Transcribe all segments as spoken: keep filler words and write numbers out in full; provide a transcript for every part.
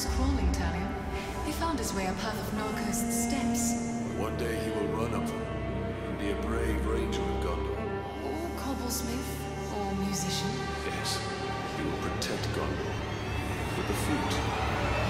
was crawling, Talion. He found his way up half of Narcos' steps. One day he will run up them and be a brave ranger of Gondor. Or cobblesmith, or musician. Yes, he will protect Gondor with the flute.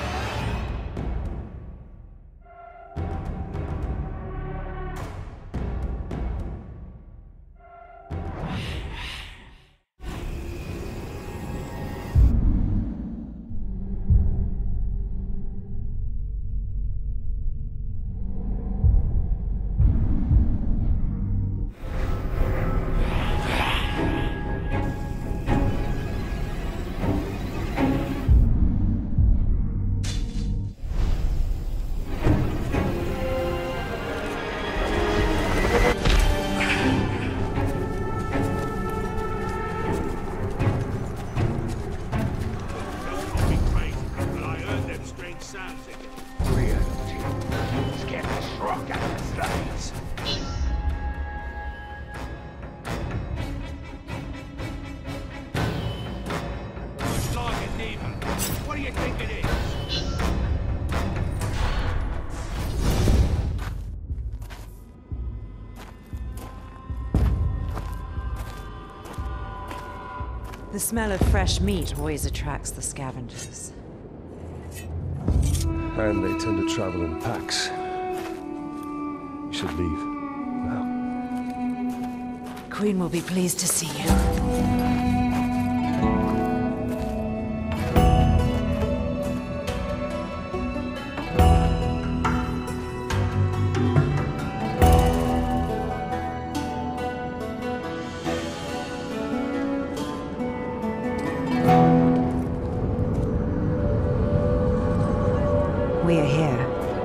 What do you think it is? The smell of fresh meat always attracts the scavengers. And they tend to travel in packs. You should leave. Now. Queen will be pleased to see you. We are here.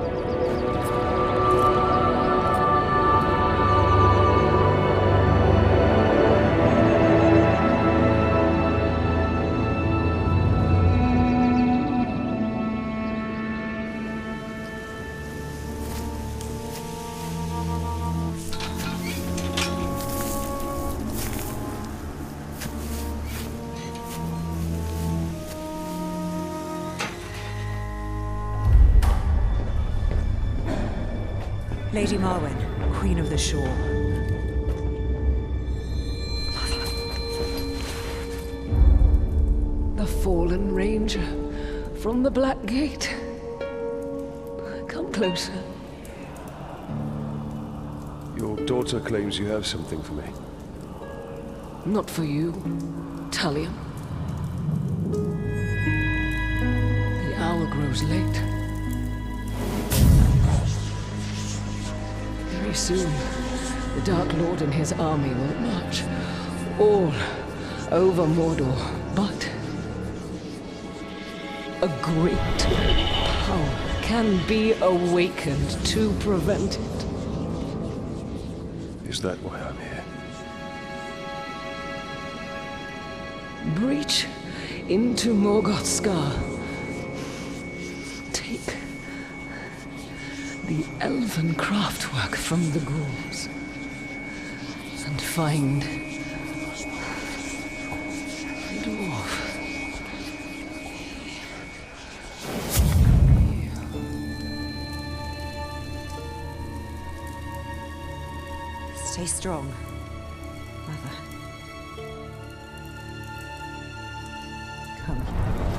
Lady Marwen, Queen of the Shore. The fallen ranger from the Black Gate. Come closer. Your daughter claims you have something for me. Not for you, Talion. The hour grows late. Very soon, the Dark Lord and his army will march all over Mordor, but a great power can be awakened to prevent it. Is that why I'm here? Breach into Morgoth's Scar. Take the elven craftwork from the ghouls and find a dwarf. Stay strong, Mother. Come.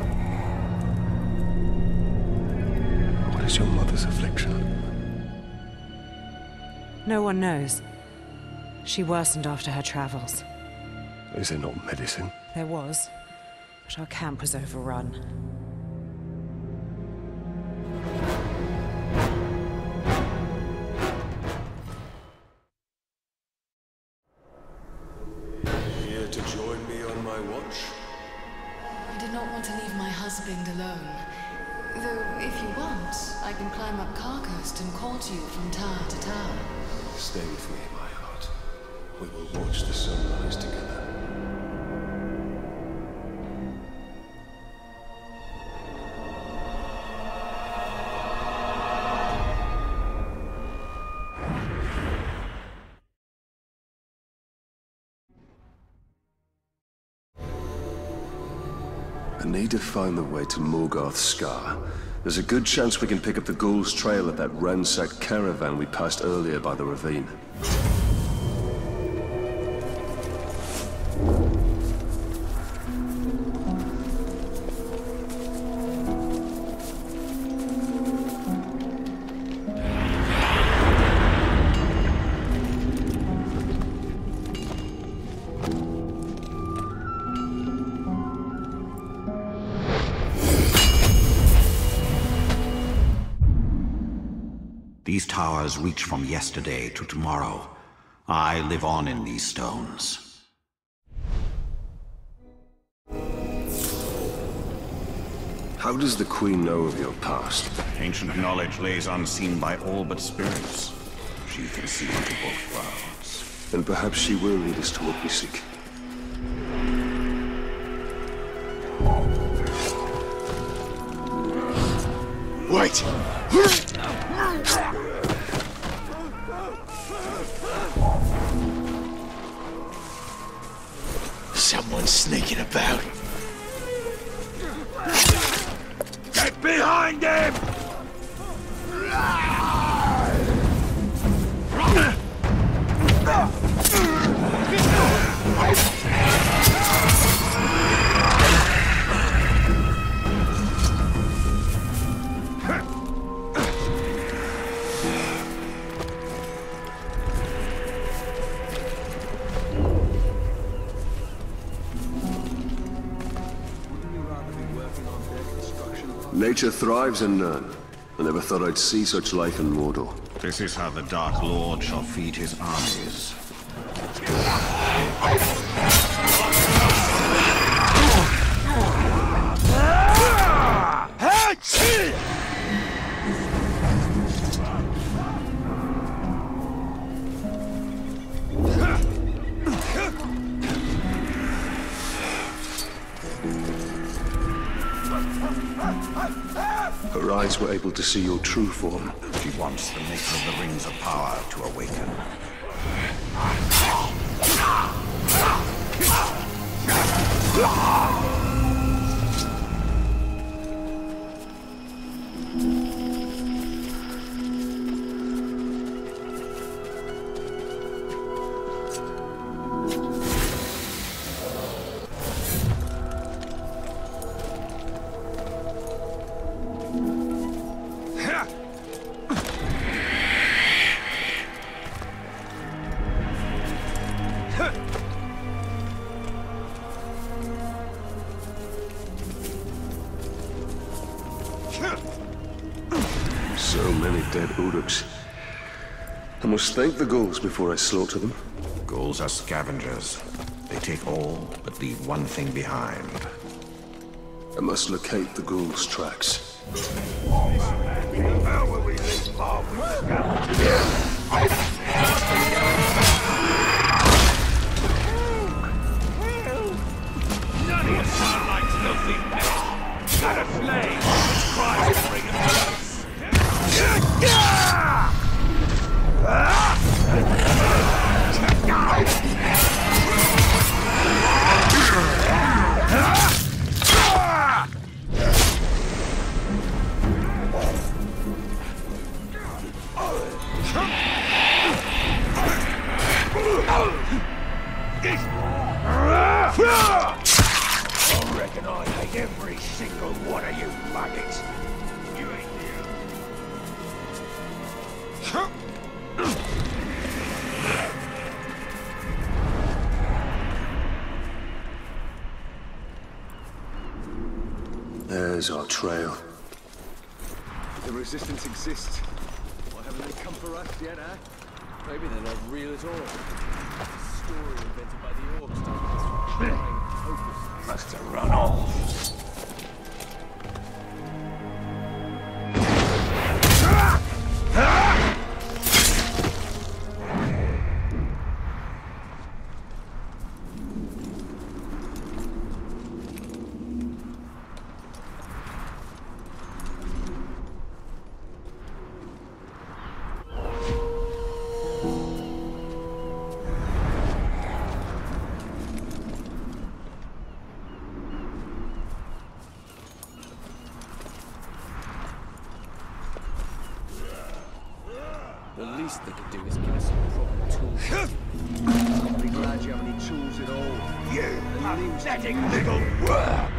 What is your mother's affliction? No one knows. She worsened after her travels. Is there not medicine? There was, but our camp was overrun. Here to join me on my watch? I did not want to leave my husband alone. Though, if you want, I can climb up Carcost and call to you from tower to tower. Stay with me, my heart. We will watch the sunrise together. I need to find the way to Morgoth's Scar. There's a good chance we can pick up the Ghoul's trail at that ransacked caravan we passed earlier by the ravine. These towers reach from yesterday to tomorrow. I live on in these stones. How does the Queen know of your past? Ancient knowledge lays unseen by all but spirits. She can see into both worlds. And perhaps she will lead us to what we seek. Wait! Someone's sneaking about. Get behind him! Nature thrives in Nirn. I never thought I'd see such life in Mordor. This is how the Dark Lord shall feed his armies. Her eyes were able to see your true form. She wants the maker of the Rings of Power to awaken. So many dead Uruks. I must thank the ghouls before I slaughter them. Ghouls are scavengers. They take all, but leave one thing behind. I must locate the ghouls' tracks. How will we leave Bob? None of you sound like filthy pests. Not a slave. Try to bring us close. I reckon I hate every single one of you maggots. You ain't There's our trail. The resistance exists. Why haven't they come for us yet, eh? Maybe they're not real at all. A story invented by the orcs doesn't hopeless. must have run off. The least they could do is give us some proper tools. I'll be glad you have any tools at all. You pathetic little worm!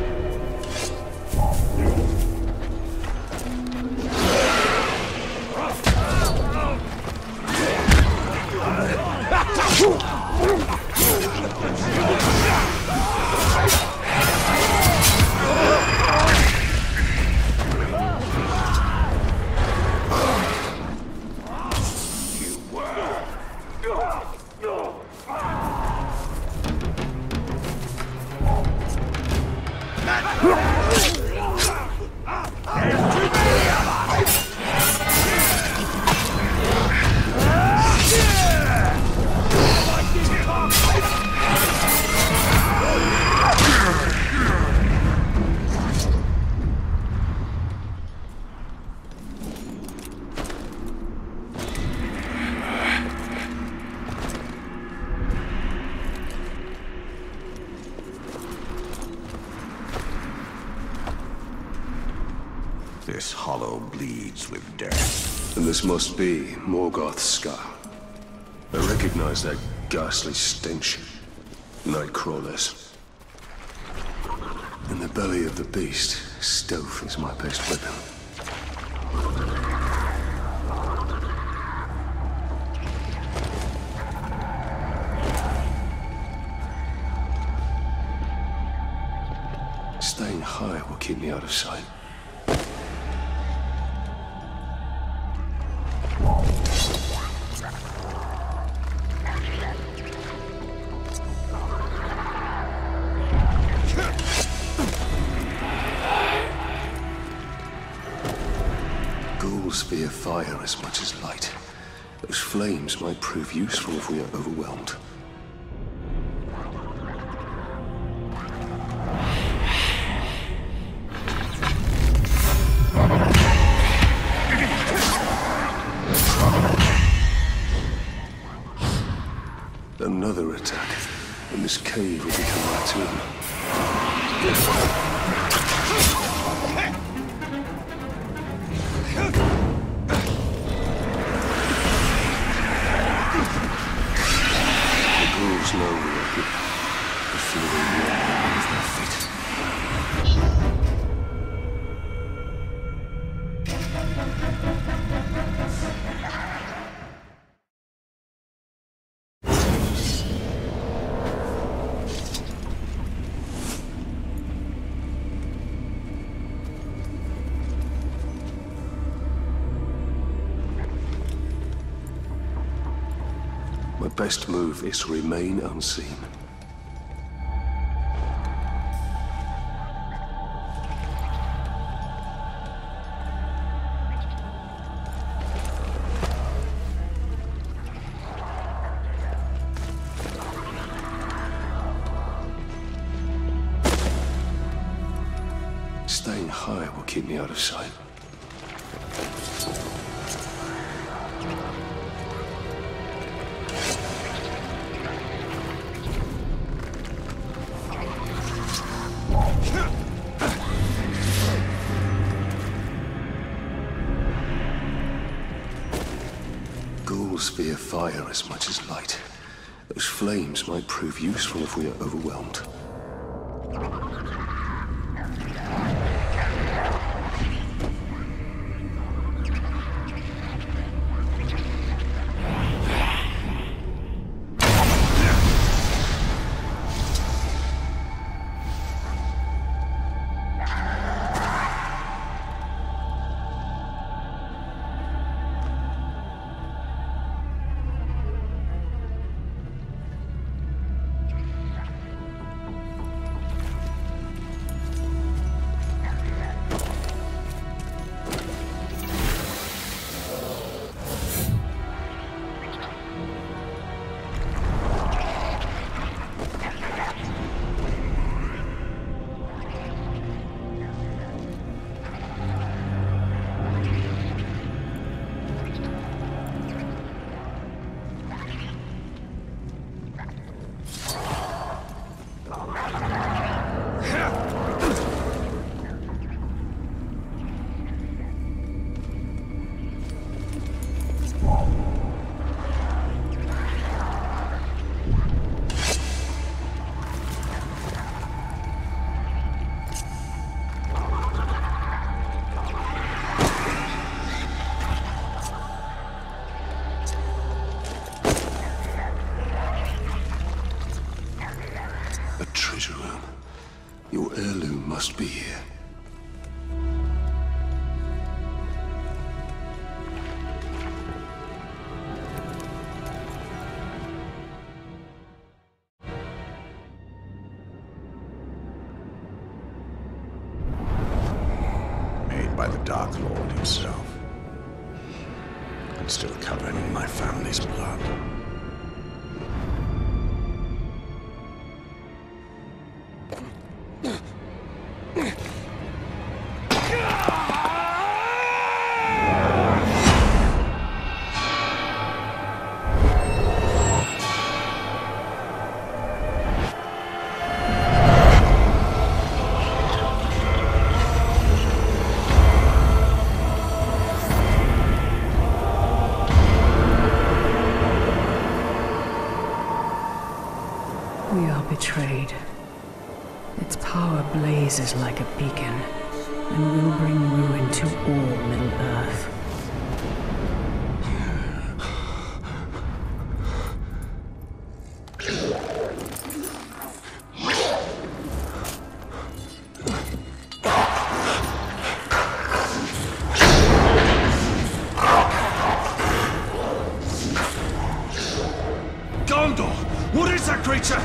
This hollow bleeds with death. And this must be Morgoth's scar. I recognize that ghastly stench. Nightcrawlers. In the belly of the beast, stealth is my best weapon. Staying high will keep me out of sight. Ghouls fear fire as much as light. Those flames might prove useful if we are overwhelmed. Another attack, and this cave will become my tomb. The ghouls know we are here. The fear they walk beneath their feet. My best move is to remain unseen. Staying high will keep me out of sight. Ghouls fear fire as much as light. Those flames might prove useful if we are overwhelmed. treasure room. Your heirloom must be here. Made by the Dark Lord himself. And still covered in my family's blood. We are betrayed. Its power blazes like a beacon, and will bring ruin to all Middle-earth. Gondor! What is that creature?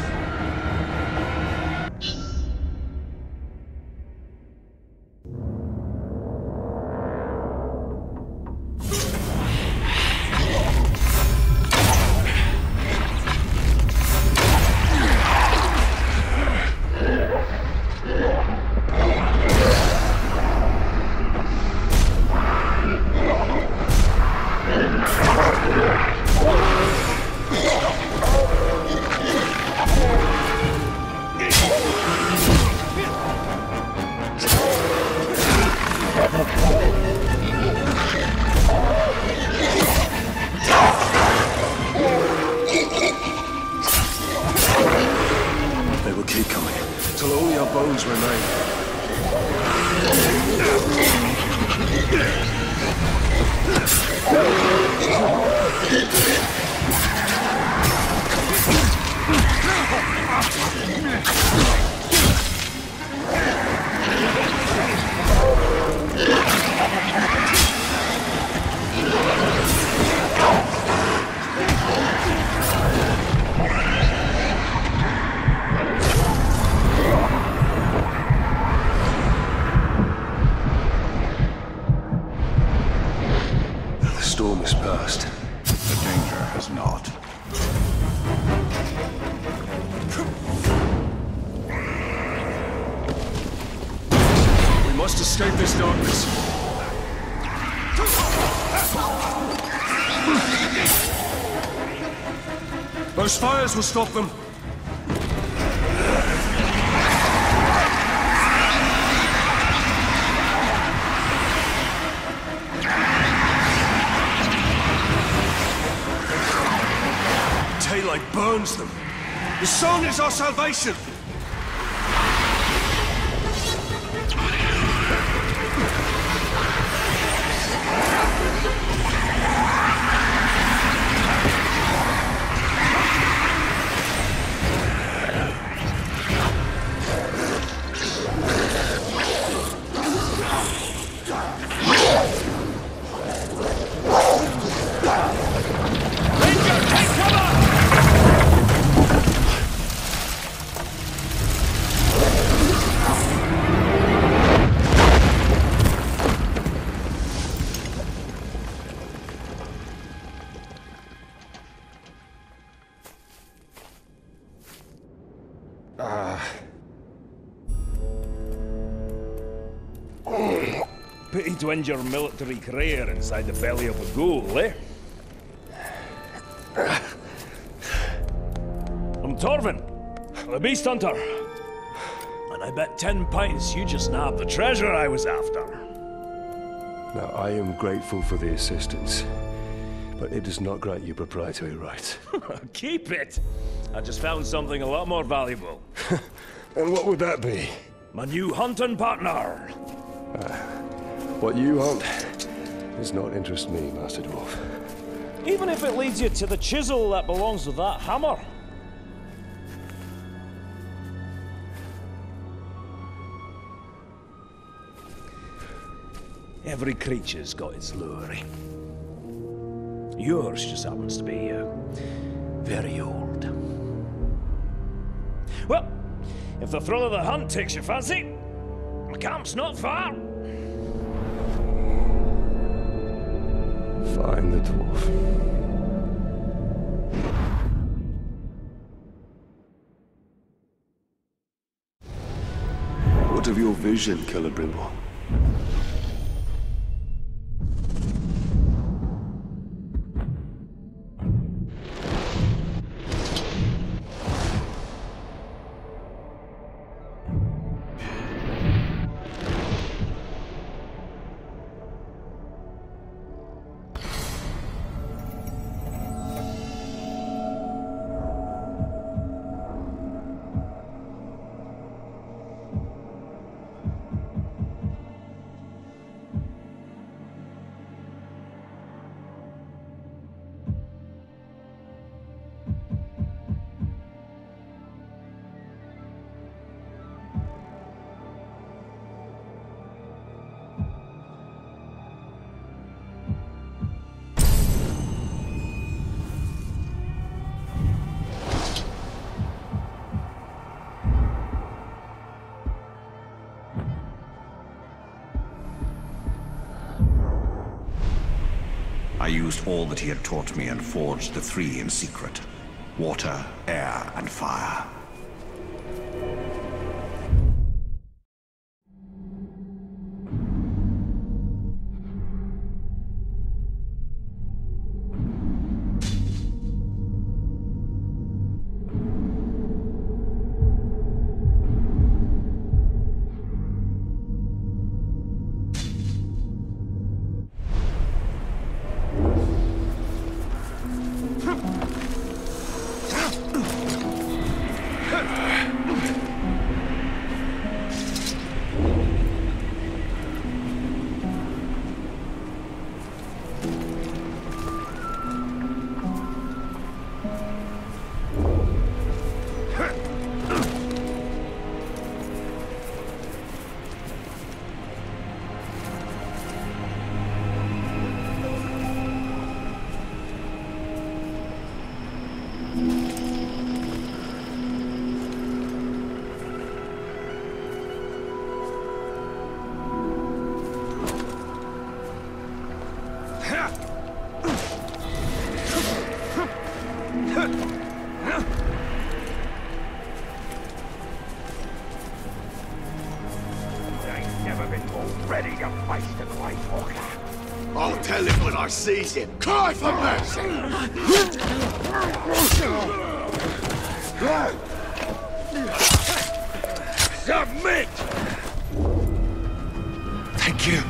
They will keep coming, till only our bones remain. The storm is past. The danger has not. We must escape this darkness. Those fires will stop them. Daylight burns them. The sun is our salvation. Pity to end your military career inside the belly of a ghoul, eh? I'm Torvin, the Beast Hunter. And I bet ten pints you just nabbed the treasure I was after. Now, I am grateful for the assistance, but it does not grant you proprietary rights. Keep it! I just found something a lot more valuable. And what would that be? My new hunting partner! What you hunt does not interest me, Master Dwarf. Even if it leads you to the chisel that belongs with that hammer. Every creature's got its lure. Yours just happens to be uh, very old. Well, if the thrill of the hunt takes your fancy, the camp's not far. Find the dwarf. What of your vision, Celebrimbor? I used all that he had taught me and forged the three in secret. Water, air, and fire. I'll tell him when I sees him. Cry for mercy! Submit! Thank you.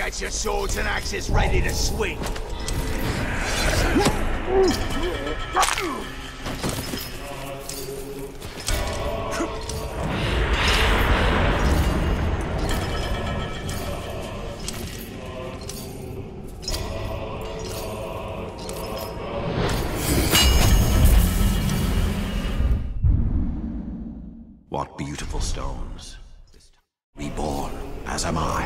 Get your swords and axes ready to swing. What beautiful stones. Reborn, as am I.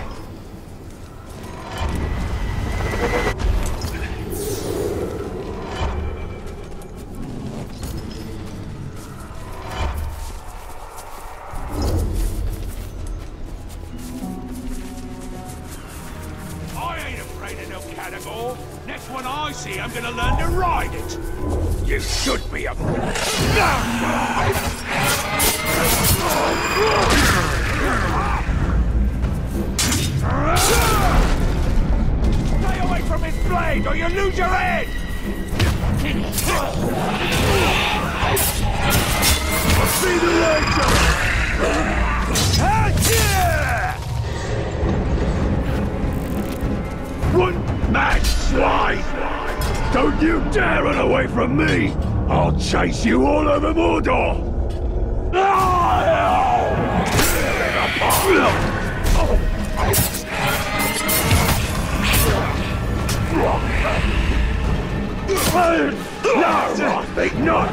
I ain't afraid of no catagore. Next one I see, I'm gonna learn to ride it. You should be a... Stay away from his blade, or you lose your head! I'll see you later! One mad swine! Don't you dare run away from me! I'll chase you all over Mordor! No, I think not!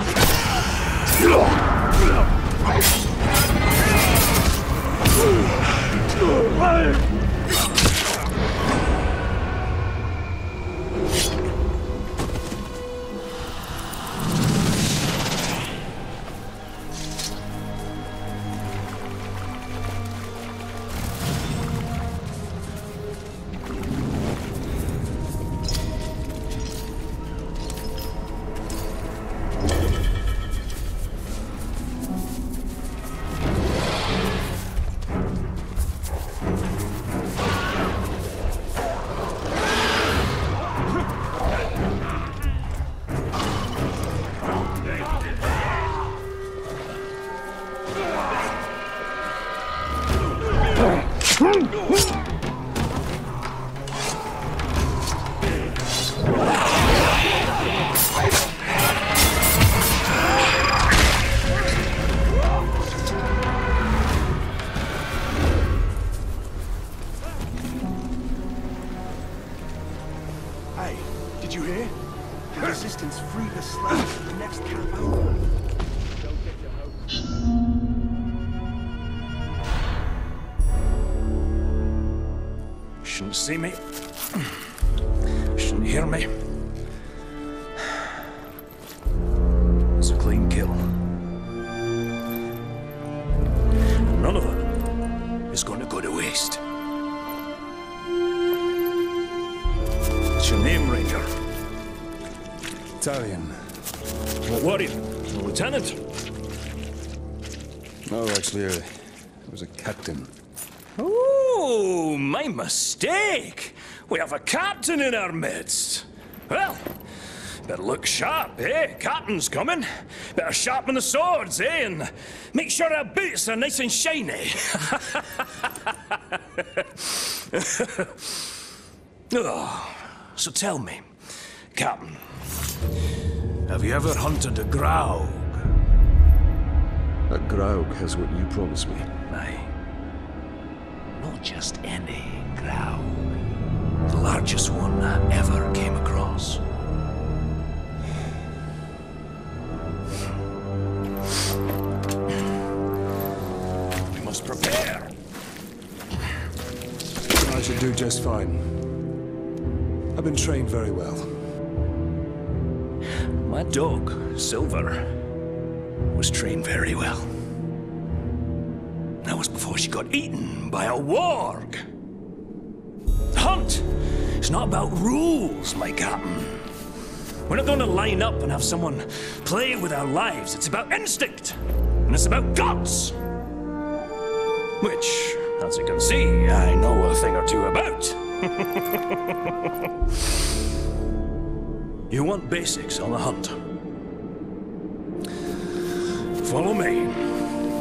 Hey, did you hear? The Resistance freed the slaves from the next camp over. Don't get your hopes. Shouldn't see me. Shouldn't hear me. It's a clean kill. And none of it is going to go to waste. What's your name, Ranger? Talion. What warrior? Lieutenant? No, actually, uh, it was a captain. Oh, my mistake. We have a captain in our midst. Well, better look sharp, eh? Captain's coming. Better sharpen the swords, eh? And make sure our boots are nice and shiny. Oh, so tell me, Captain, have you ever hunted a Graug? That Graug has what you promised me. Aye. Not just any Graug. The largest one I ever came across. We must prepare. I should do just fine. I've been trained very well. My dog, Silver, was trained very well. That was before she got eaten by a warg. The hunt is not about rules, my captain. We're not going to line up and have someone play with our lives. It's about instinct, and it's about guts. Which, as you can see, I know a thing or two about. You want basics on the hunt? Follow me.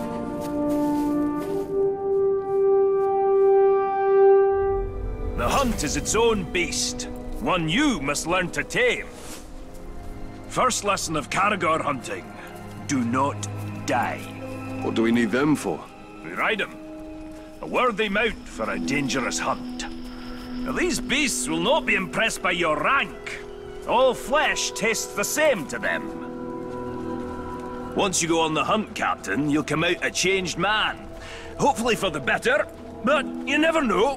The hunt it is its own beast. One you must learn to tame. First lesson of Caragor hunting. Do not die. What do we need them for? We ride them. A worthy mount for a dangerous hunt. Now, these beasts will not be impressed by your rank. All flesh tastes the same to them. Once you go on the hunt, Captain, you'll come out a changed man. Hopefully for the better, but you never know.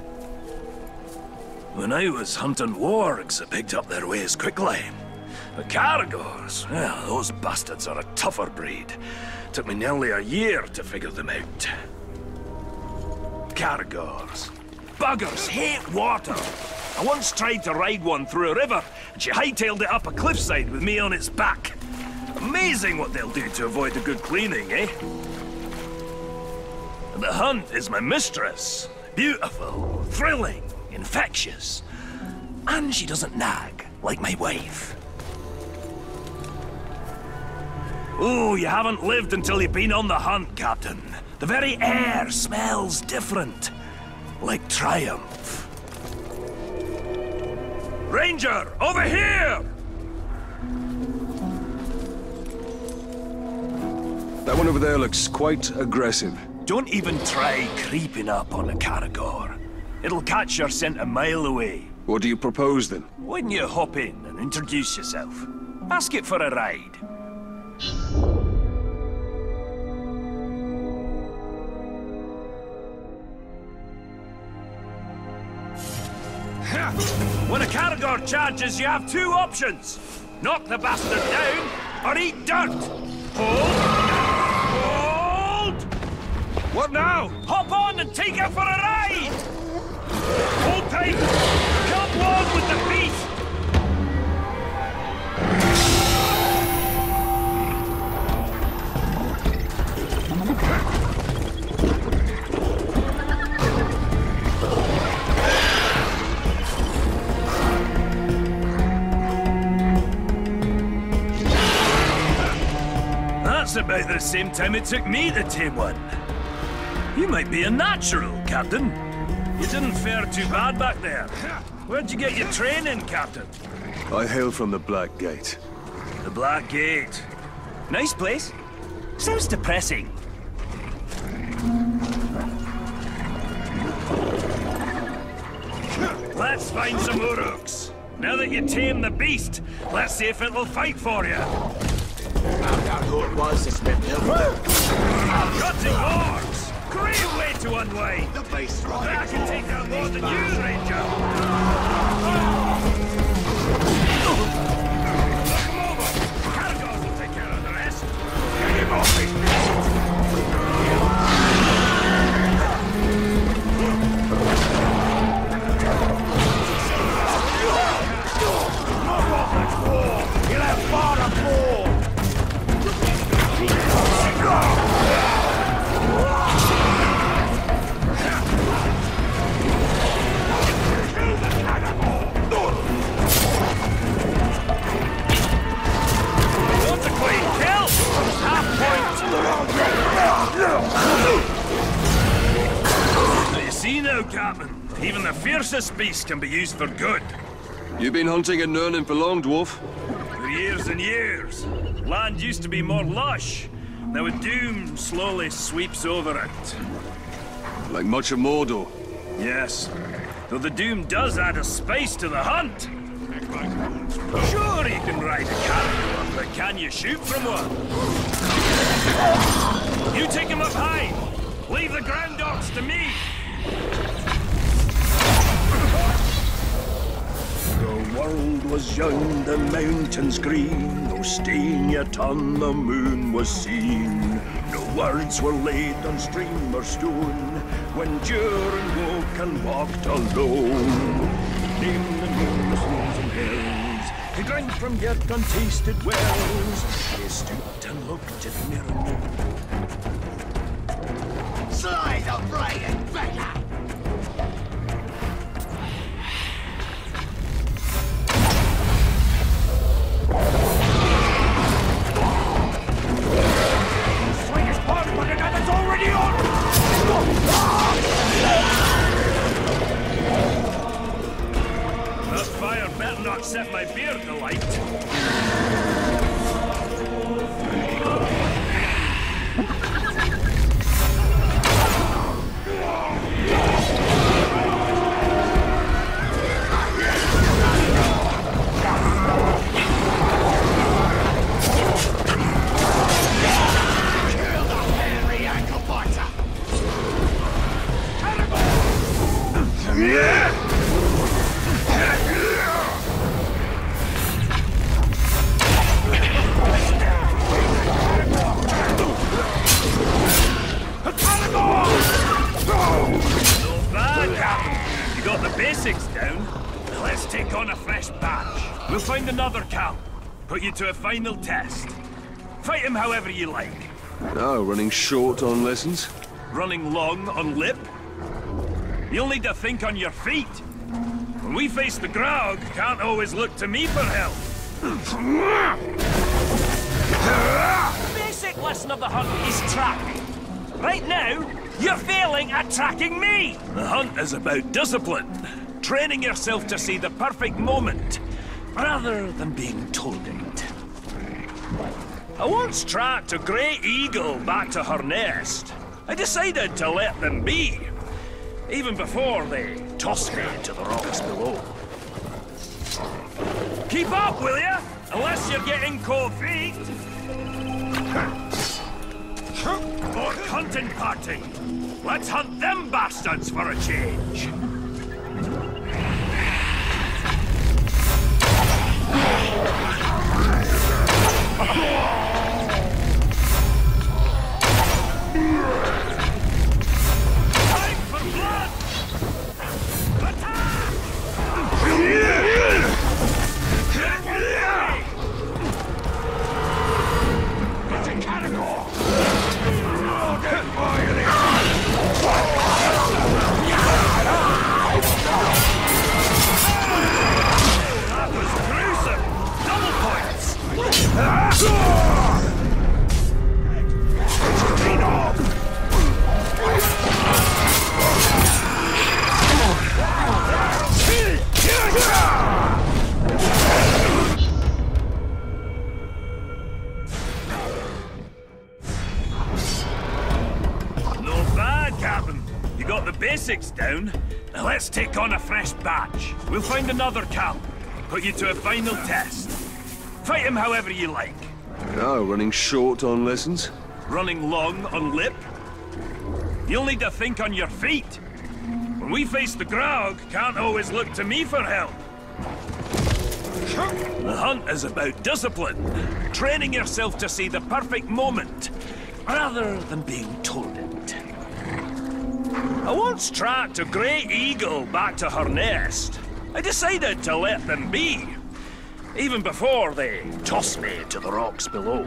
When I was hunting wargs, I picked up their ways quickly. The Caragors, well, those bastards are a tougher breed. Took me nearly a year to figure them out. Caragors. Buggers hate water. I once tried to ride one through a river, and she hightailed it up a cliffside with me on its back. Amazing what they'll do to avoid a good cleaning, eh? And the hunt is my mistress. Beautiful, thrilling, infectious. And she doesn't nag, like my wife. Oh, you haven't lived until you've been on the hunt, Captain. The very air smells different. Like triumph. Ranger, over here! That one over there looks quite aggressive. Don't even try creeping up on a Caragor. It'll catch your scent a mile away. What do you propose, then? Why don't you hop in and introduce yourself? Ask it for a ride. When a Caragor charges, you have two options. Knock the bastard down, or eat dirt. Hold. Hold! What now? Hop on and take it for a ride! Hold tight! Come along with the beast! That's about the same time it took me to tame one. You might be a natural, Captain. You didn't fare too bad back there. Where'd you get your training, Captain? I hail from the Black Gate. The Black Gate. Nice place. Sounds depressing. Let's find some Uruks. Now that you tame the beast, let's see if it'll fight for you. Found out who it was that's been ill. Gutting orcs! Great way to unwind! The beast's right. I can take out more than you, Ranger! Knock him over! Caragors will take care of the rest! Get him off me! You'll have far to fall! What's a clean kill? Half point! Now you see now, Captain, even the fiercest beast can be used for good. You been hunting in Nurnen for long, dwarf? For years and years. Land used to be more lush. Now a doom slowly sweeps over it. Like much of Mordor? Yes. Though the doom does add a spice to the hunt. Sure you can ride a Caragor, but can you shoot from one? You take him up high. Leave the ground orcs to me. The world was young, the mountains green, no stain yet on the moon was seen. No words were laid on stream or stone, when Durin woke and walked alone. Named the nameless hills and hills, he drank from yet untasted wells. He stooped and looked at Mirror. Slay the brain, beggar! find another camp. Put you to a final test. Fight him however you like. Oh, running short on lessons? Running long on lip. You'll need to think on your feet. When we face the Graug, can't always look to me for help. The basic lesson of the hunt is tracking. Right now, you're failing at tracking me! The hunt is about discipline. Training yourself to see the perfect moment, rather than being told it. I once tracked a grey eagle back to her nest. I decided to let them be, even before they tossed me to the rocks below. Keep up, will ya? Unless you're getting cold feet. More hunting party. Let's hunt them bastards for a change. Time for blood! Attack! It's a Caragor! That was gruesome! Double points! Not bad, Captain. You got the basics down. Now let's take on a fresh batch. We'll find another camp. Put you to a final test. Fight him however you like. Oh, running short on lessons? Running long on lip. You'll need to think on your feet. When we face the Graug, can't always look to me for help. The hunt is about discipline. Training yourself to see the perfect moment, rather than being told it. I once tracked a grey eagle back to her nest. I decided to let them be, even before they tossed me to the rocks below.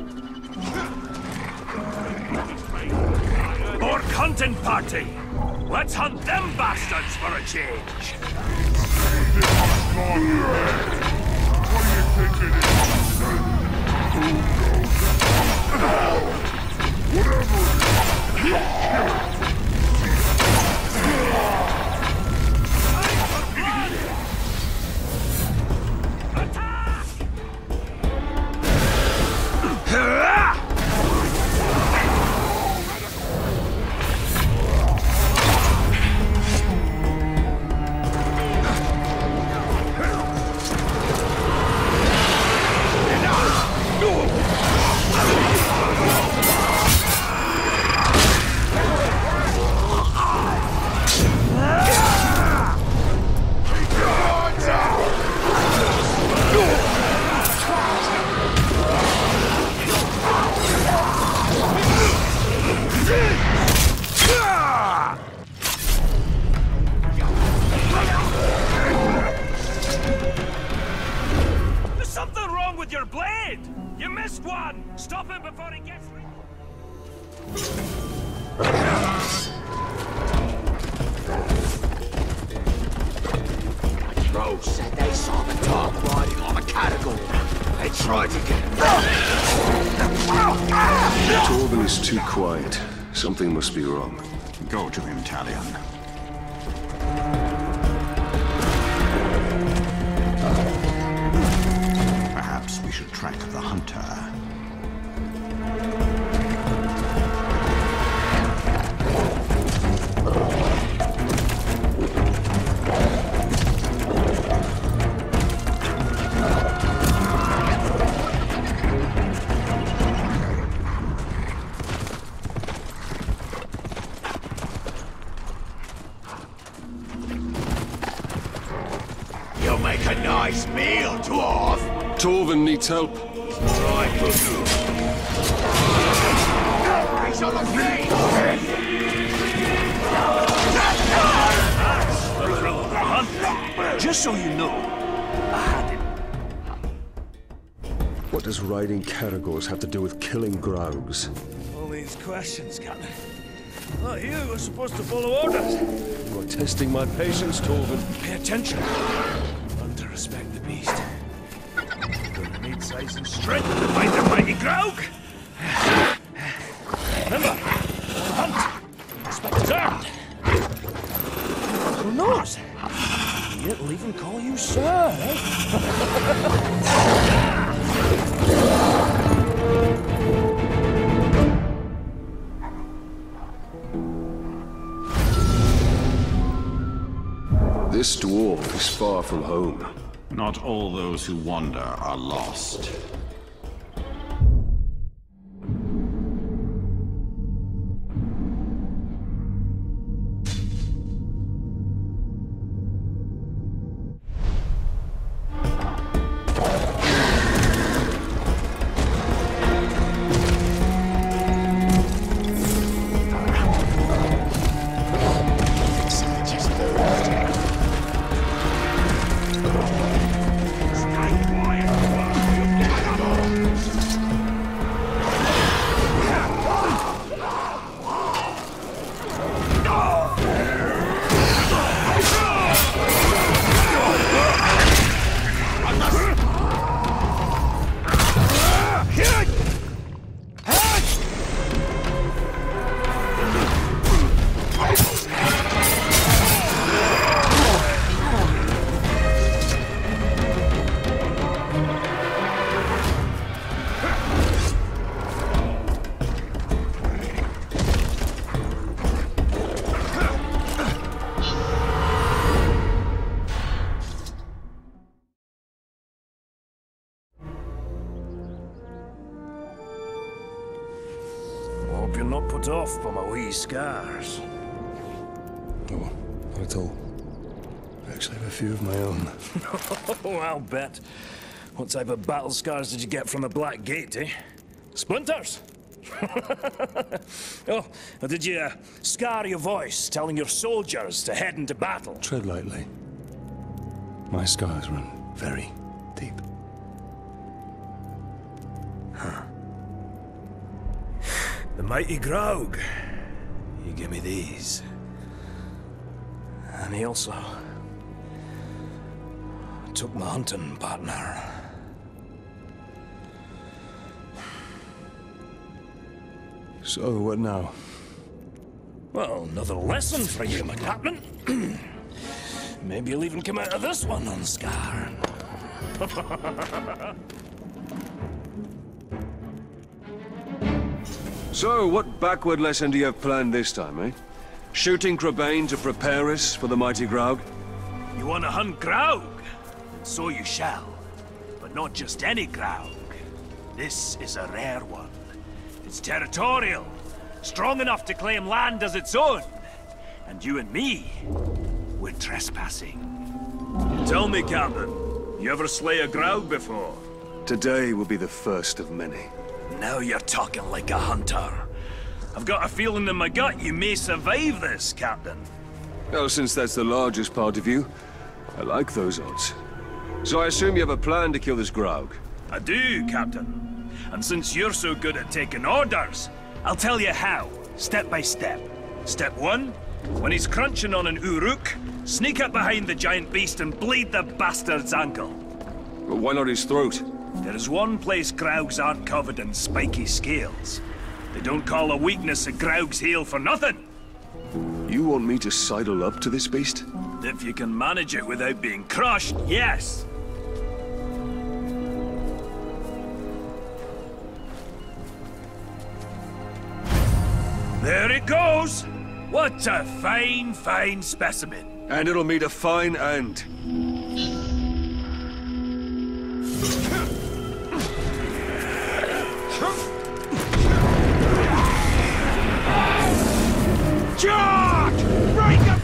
More hunting party! Let's hunt them bastards for a change! There's something wrong with your blade! You missed one! Stop him before he gets... Rose said they saw the dog riding on a Caragor. They tried to get him. Torvin is too quiet. Something must be wrong. Go to him, Talion. Perhaps we should track the hunter. You'll make a nice meal, dwarf. Torvin needs help. Try cooking. He's on the feet. Just so you know, I had him. What does riding Caragors have to do with killing Graugs? All these questions, Captain. Not you were supposed to follow orders. You are testing my patience, Torvald. Pay attention. Learn to respect the beast. You're gonna need size and strength to fight the mighty Graug. Remember, hunt. Respect is earned. Who knows? It'll even call you sir, eh? This dwarf is far from home. Not all those who wander are lost. Hope you're not put off by my wee scars. Oh, not at all. I actually have a few of my own. Oh, I'll bet. What type of battle scars did you get from the Black Gate, eh? Splinters? Oh, or did you uh, scar your voice telling your soldiers to head into battle? Tread lightly. My scars run very deep. Huh. The mighty Graug. You give me these. And he also took my hunting partner. So, what now? Well, another lesson for you, my captain. Maybe you'll even come out of this one unscarred. So, what backward lesson do you have planned this time, eh? Shooting Crebain to prepare us for the mighty Graug? You want to hunt Graug? So you shall. But not just any Graug. This is a rare one. It's territorial, strong enough to claim land as its own. And you and me, we're trespassing. Tell me, Captain, you ever slay a Graug before? Today will be the first of many. Now you're talking like a hunter. I've got a feeling in my gut you may survive this, Captain. Well, since that's the largest part of you, I like those odds. So I assume you have a plan to kill this Graug? I do, Captain. And since you're so good at taking orders, I'll tell you how, step by step. Step one, when he's crunching on an Uruk, sneak up behind the giant beast and bleed the bastard's ankle. But why not his throat? There is one place Graugs aren't covered in spiky scales. They don't call a weakness a Graug's heel for nothing. You want me to sidle up to this beast? If you can manage it without being crushed, yes. There it goes! What a fine, fine specimen. And it'll meet a fine end. Charge! Break up!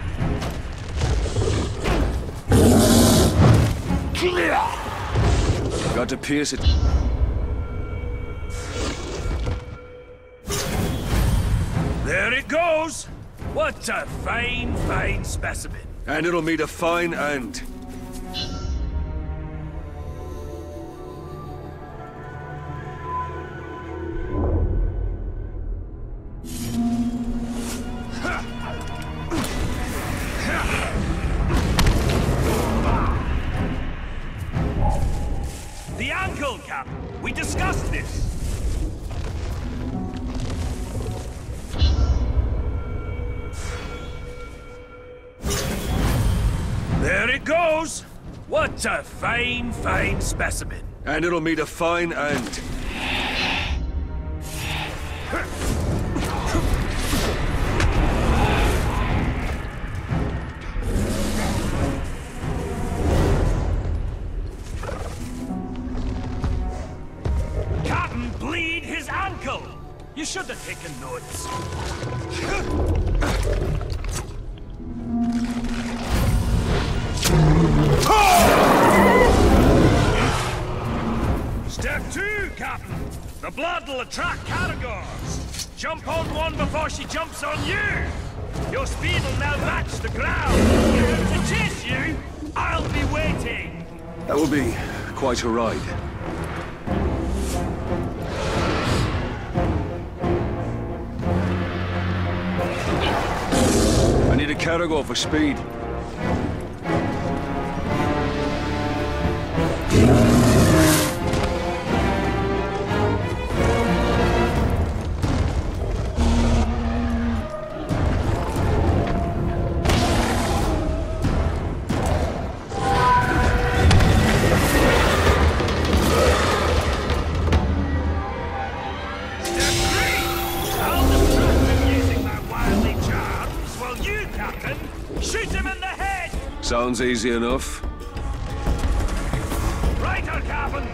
Got to pierce it. There it goes! What a fine, fine specimen. And it'll meet a fine end. fellows. What a fine, fine specimen. And it'll meet a fine end. Captain bleed his ankle. You should have taken notes. Step two, Captain. The blood will attract Caragors. Jump on one before she jumps on you. Your speed will now match the ground. To chase you, I'll be waiting. That will be quite a ride. I need a Caragor for speed. Sounds easy enough. Right, our Captain.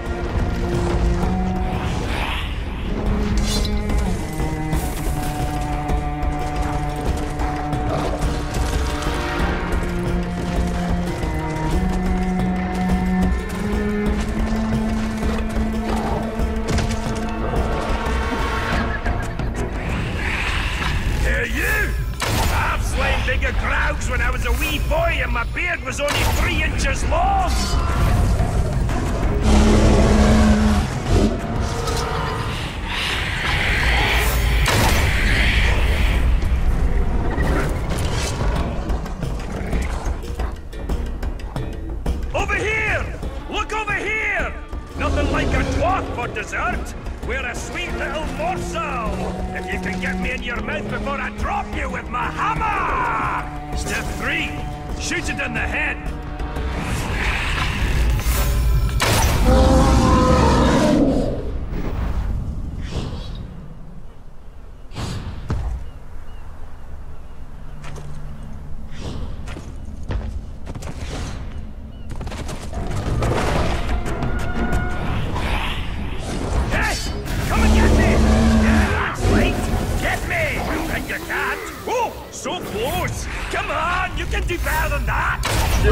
Here you! I've slain bigger Graugs when I was a wee boy and my beard was only three inches long! Over here! Look over here! Nothing like a dwarf for dessert! We're a sweet little morsel! If you can get me in your mouth before I drop you with my hammer! Step three, shoot it in the head! So close! Come on, you can do better than that!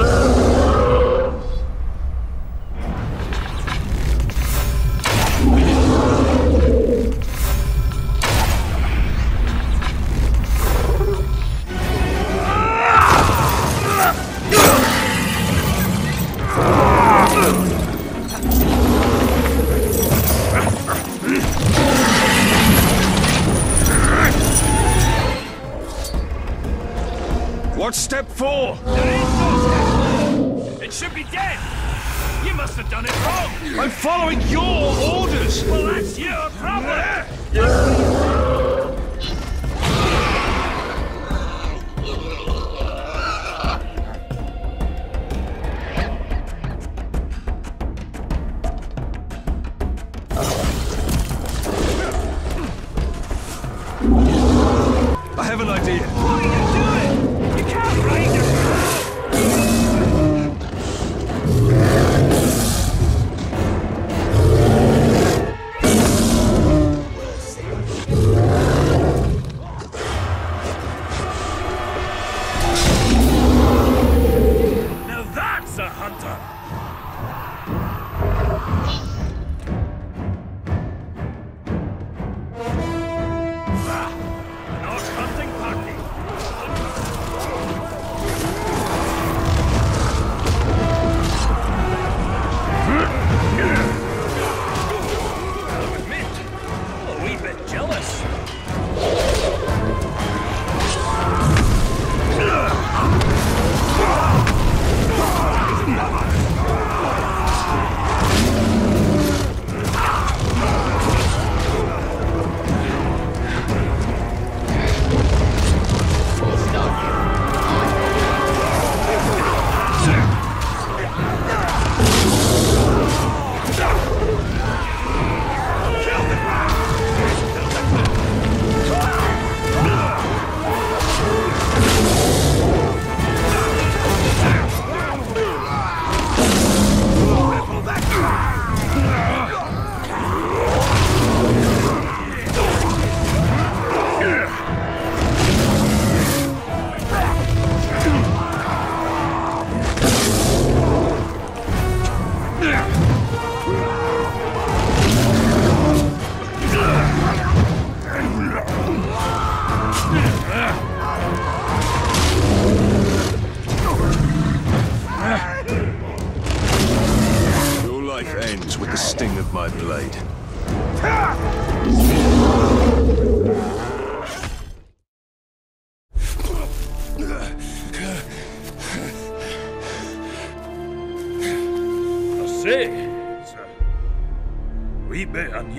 What's step four? There is no step four! It should be dead! You must have done it wrong! I'm following your orders! Well, that's your problem! I have an idea. What are you doing? You can't ride your Now that's a hunter! Not hunting party.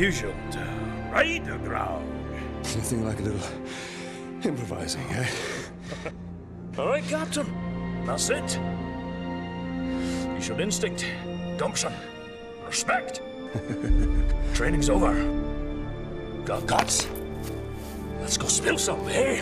usual to ride a Graug. Anything like a little improvising, eh? All right, Captain. That's it. You showed instinct, gumption, respect. Training's over. Got guts. Let's go spill some, eh?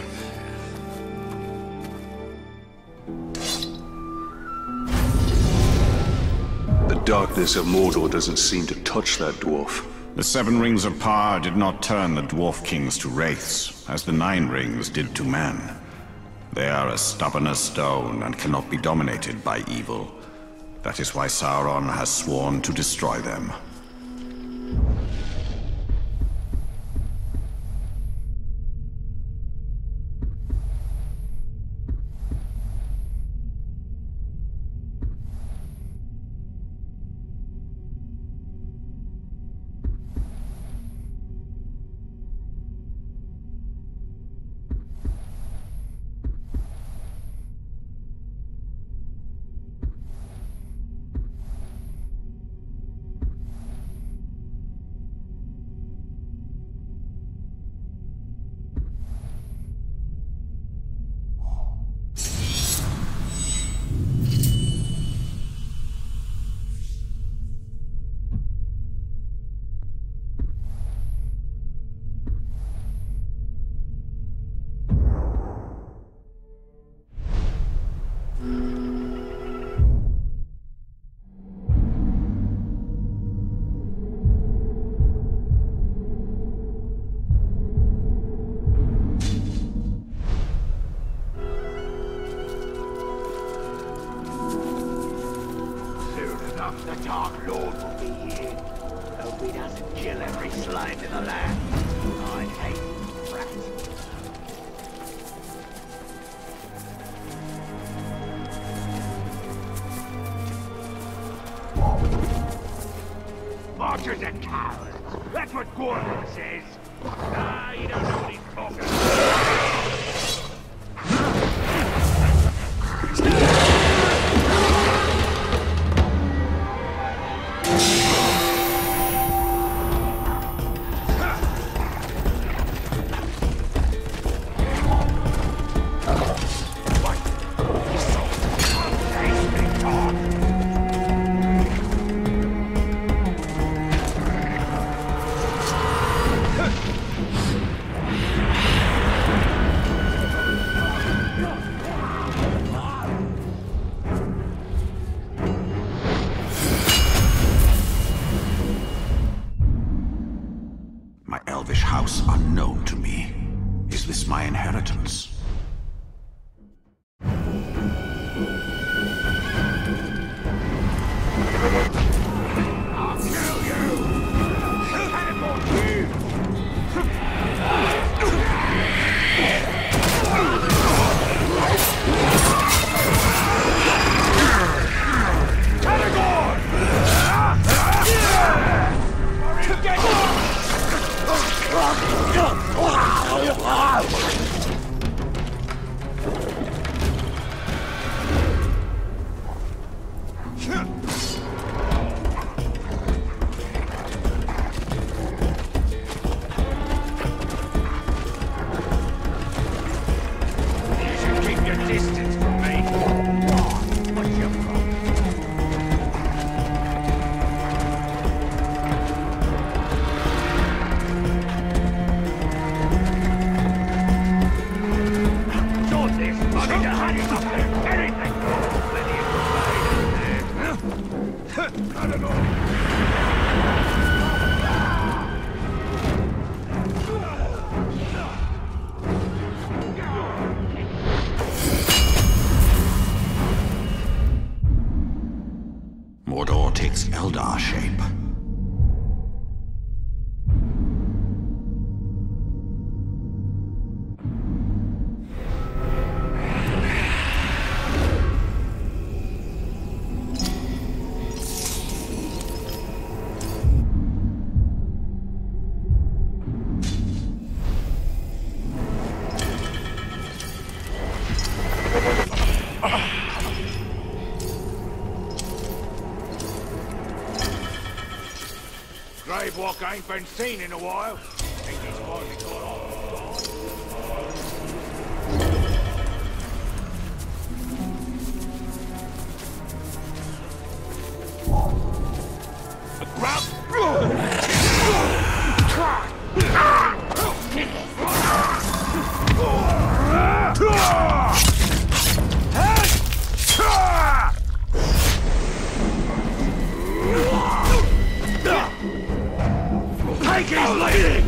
The darkness of Mordor doesn't seem to touch that dwarf. The Seven Rings of Power did not turn the Dwarf Kings to wraiths, as the Nine Rings did to man. They are as stubborn as stone and cannot be dominated by evil. That is why Sauron has sworn to destroy them. Archers and cowards. That's what Gorgon says. Ah, you don't know what he's talking about. Unknown to me. Is this my inheritance? I'll kill you! Cannibal you! Mordor takes Eldar shape. walk ain't been seen in a while. Think he's finally got off. Take his leading!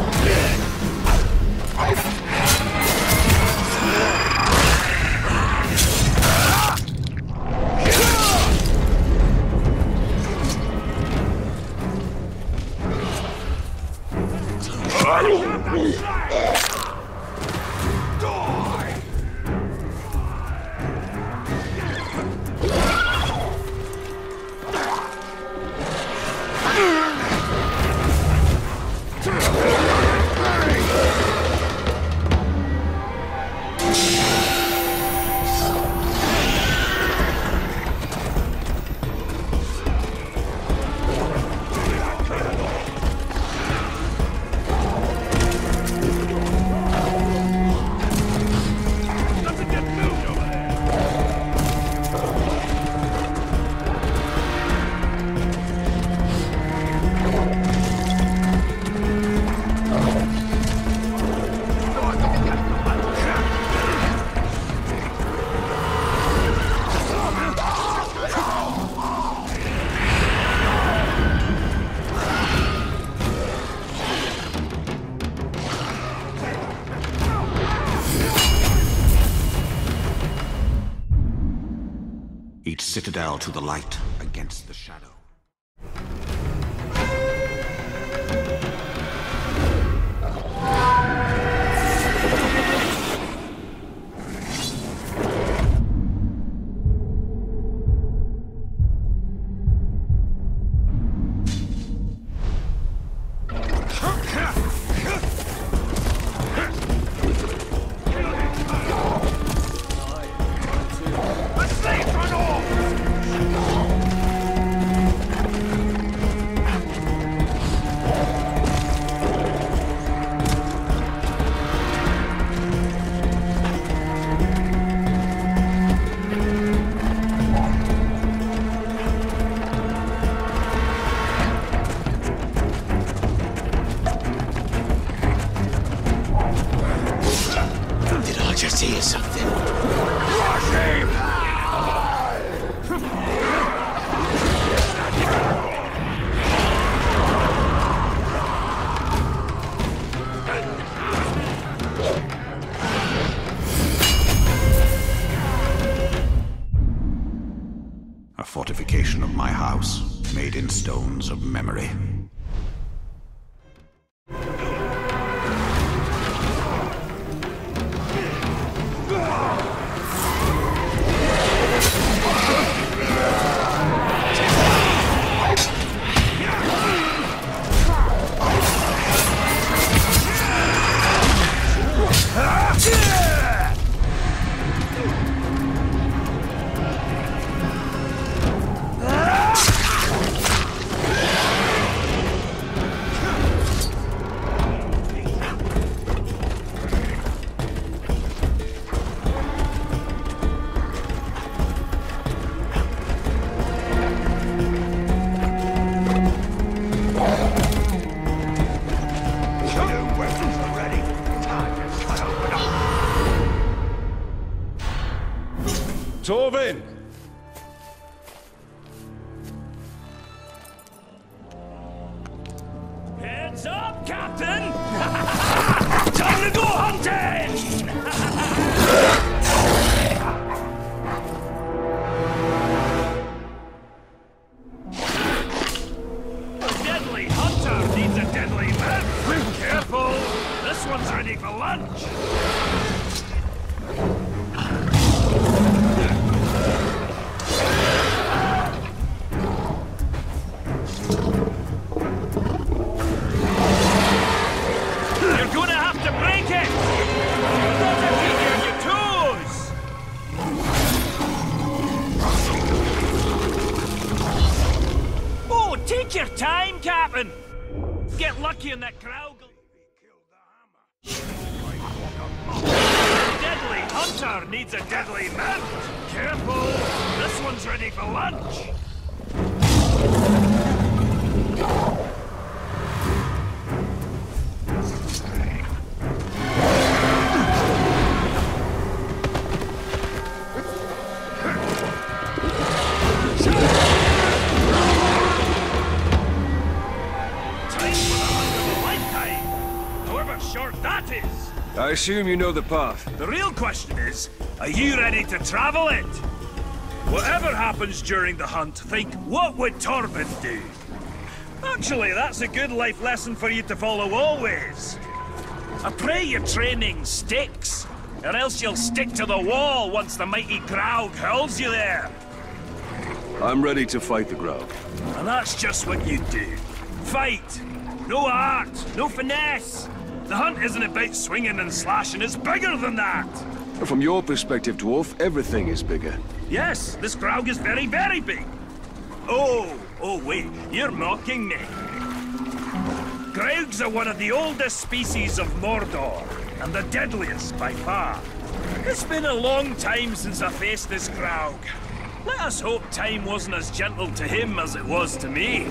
Each citadel to the light against the shadow. See something. Rush him! A fortification of my house, made in stones of memory. Torvin! Heads up, Captain! Time to go hunting! A deadly hunter needs a deadly man! Careful! This one's ready for lunch! Take your time, Captain! get lucky and that Graug... Deadly hunter needs a deadly mount. Careful, this one's ready for lunch. I assume you know the path. The real question is, are you ready to travel it? Whatever happens during the hunt, think, what would Torben do? Actually, that's a good life lesson for you to follow always. I pray your training sticks, or else you'll stick to the wall once the mighty Graug hurls you there. I'm ready to fight the Graug. And that's just what you do. Fight! No art, no finesse. The hunt isn't about swinging and slashing, it's bigger than that! From your perspective, Dwarf, everything is bigger. Yes, this Graug is very, very big. Oh, oh wait, you're mocking me. Graugs are one of the oldest species of Mordor, and the deadliest by far. It's been a long time since I faced this Graug. Let us hope time wasn't as gentle to him as it was to me.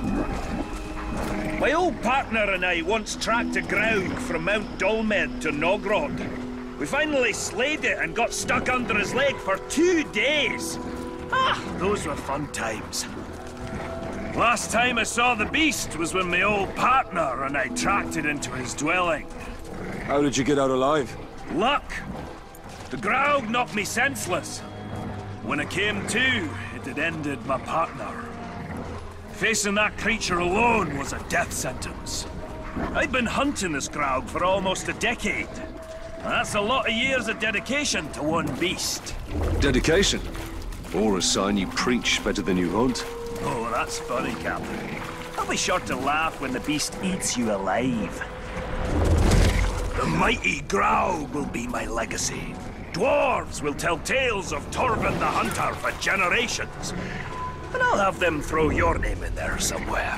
My old partner and I once tracked a Graug from Mount Dolmed to Nogrod. We finally slayed it and got stuck under his leg for two days. Ah, those were fun times. Last time I saw the beast was when my old partner and I tracked it into his dwelling. How did you get out alive? Luck. The Graug knocked me senseless. When I came to, it had ended my partner. Facing that creature alone was a death sentence. I'd been hunting this Graug for almost a decade. That's a lot of years of dedication to one beast. Dedication? Or a sign you preach better than you hunt? Oh, that's funny, Captain. I'll be sure to laugh when the beast eats you alive. The mighty Graug will be my legacy. Dwarves will tell tales of Torben the Hunter for generations. And I'll have them throw your name in there somewhere.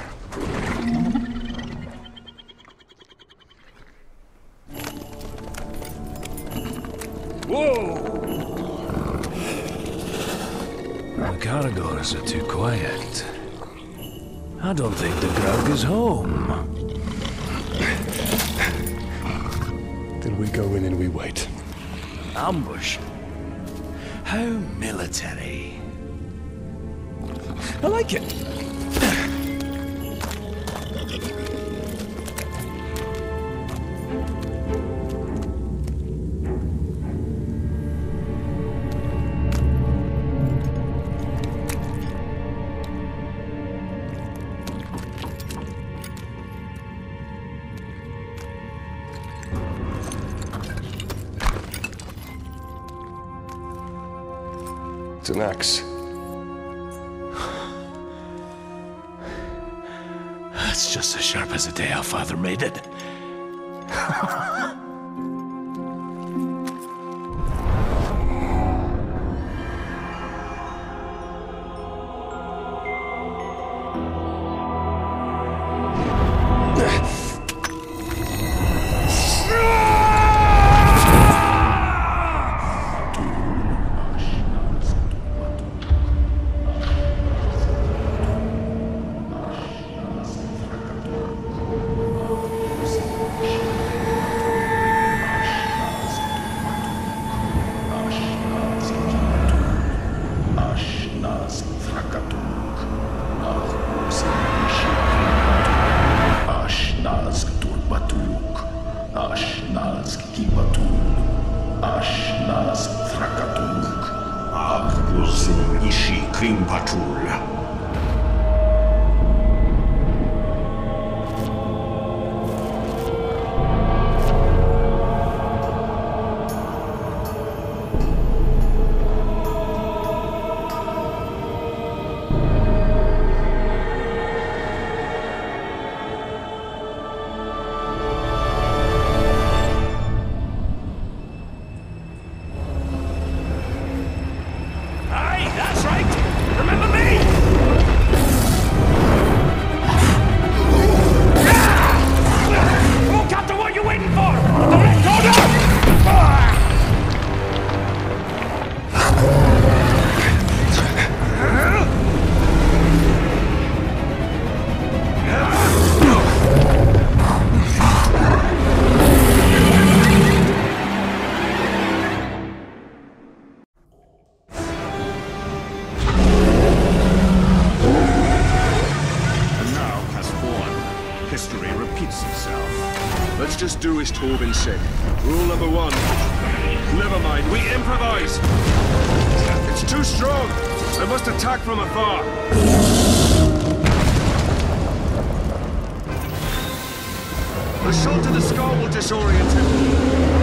Whoa! The Caragors are too quiet. I don't think the Graug is home. Then we go in and we wait. Ambush? How military. I like it. It's an axe. It's just as sharp as the day our father made it. That's right! Remember me! Let's just do as Torvin said. Rule number one. Never mind, we improvise! It's too strong! I must attack from afar! A shot to the skull will disorient him.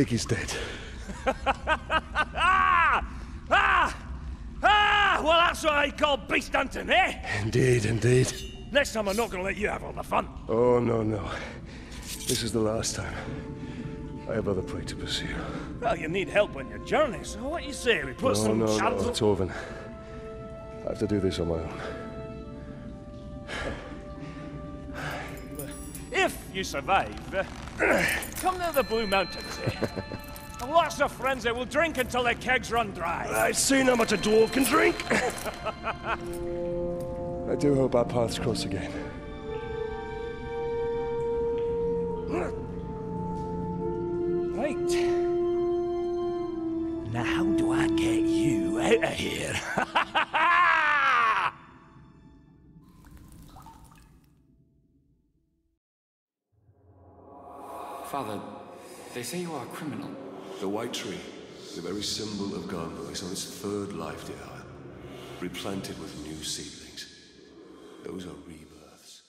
think he's dead. ah! Ah! Ah! Well, that's what I call beast hunting, eh? Indeed, indeed. Next time I'm not gonna let you have all the fun. Oh, no, no. This is the last time. I have other prey to pursue. Well, you need help on your journey, so what do you say? We put no, some no, shadows... no, Torvin. I have to do this on my own. If you survive, uh, come to the Blue Mountains, eh? Lots of friends that will drink until their kegs run dry. I've seen how much a dwarf can drink. I do hope our paths cross again. Right. Now how do I get you out of here? Father, they say you are a criminal. The White Tree, the very symbol of Garnor, is on its third life, dear Aya. Replanted with new seedlings. Those are rebirths.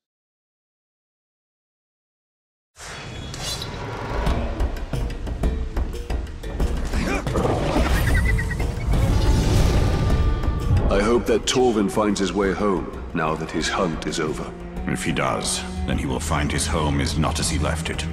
I hope that Torvin finds his way home, now that his hunt is over. If he does, then he will find his home is not as he left it.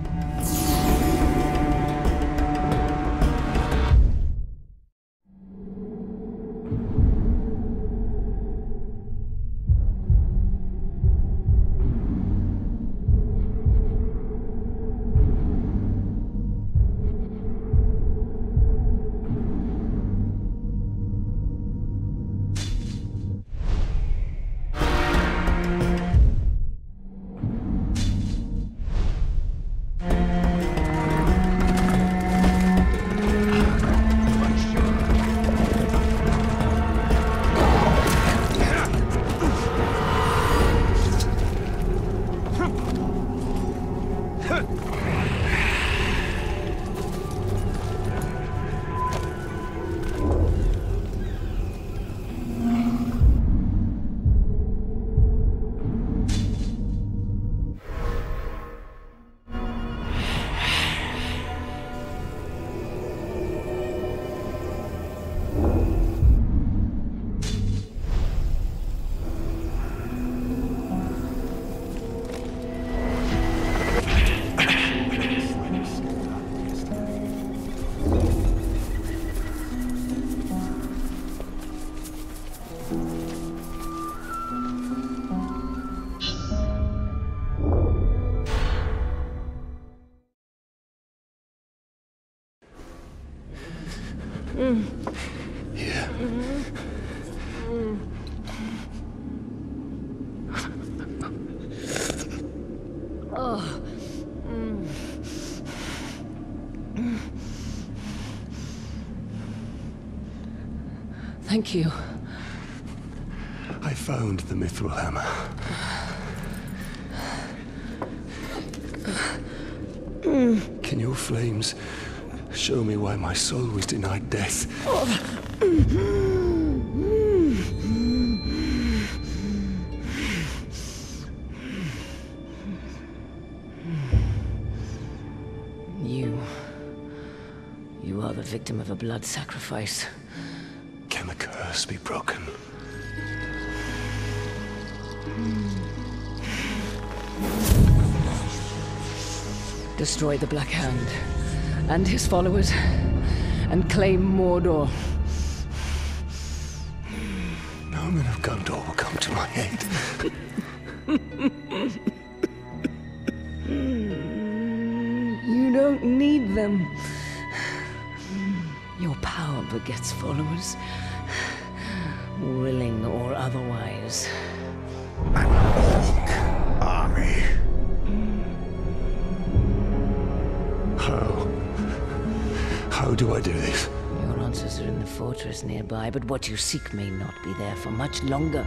Mm. Yeah. Mm-hmm. Mm. Oh. Mm. Thank you. I found the Mithril Hammer. Mm. Can your flames show me why my soul was denied death? You... You are the victim of a blood sacrifice. Can the curse be broken? Destroy the Black Hand and his followers, and claim Mordor. No men of Gondor will come to my aid. You don't need them. Your power begets followers, willing or otherwise. An orc army. How? How do I do this? Your answers are in the fortress nearby, but what you seek may not be there for much longer.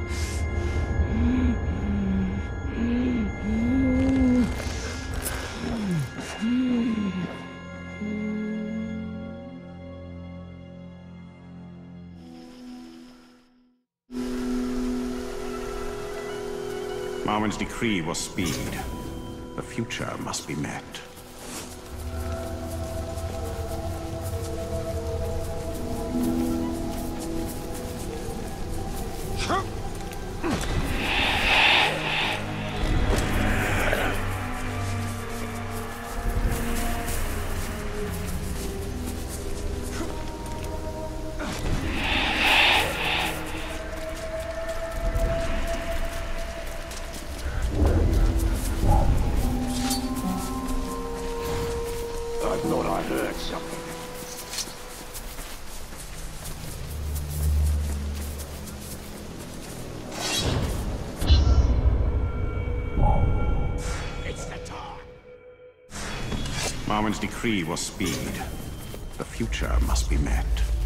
Marwen's decree was speed. The future must be met. Darwin's decree was speed. The future must be met.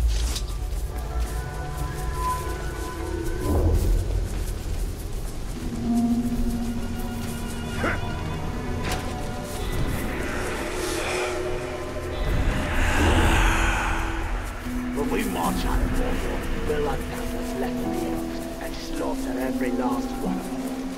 When we march out of Mordor, we'll hunt down what's left of the elves and slaughter every last one of them.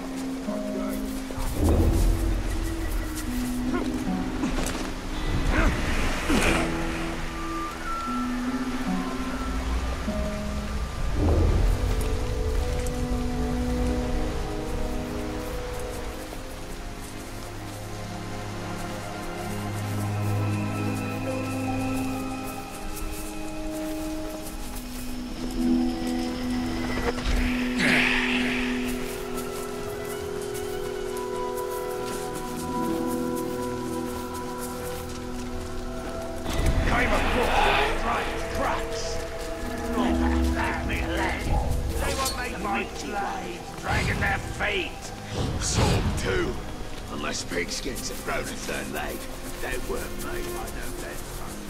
Dragging their feet. Saw them too. Unless pigskins have grown a third leg, they weren't made by no men.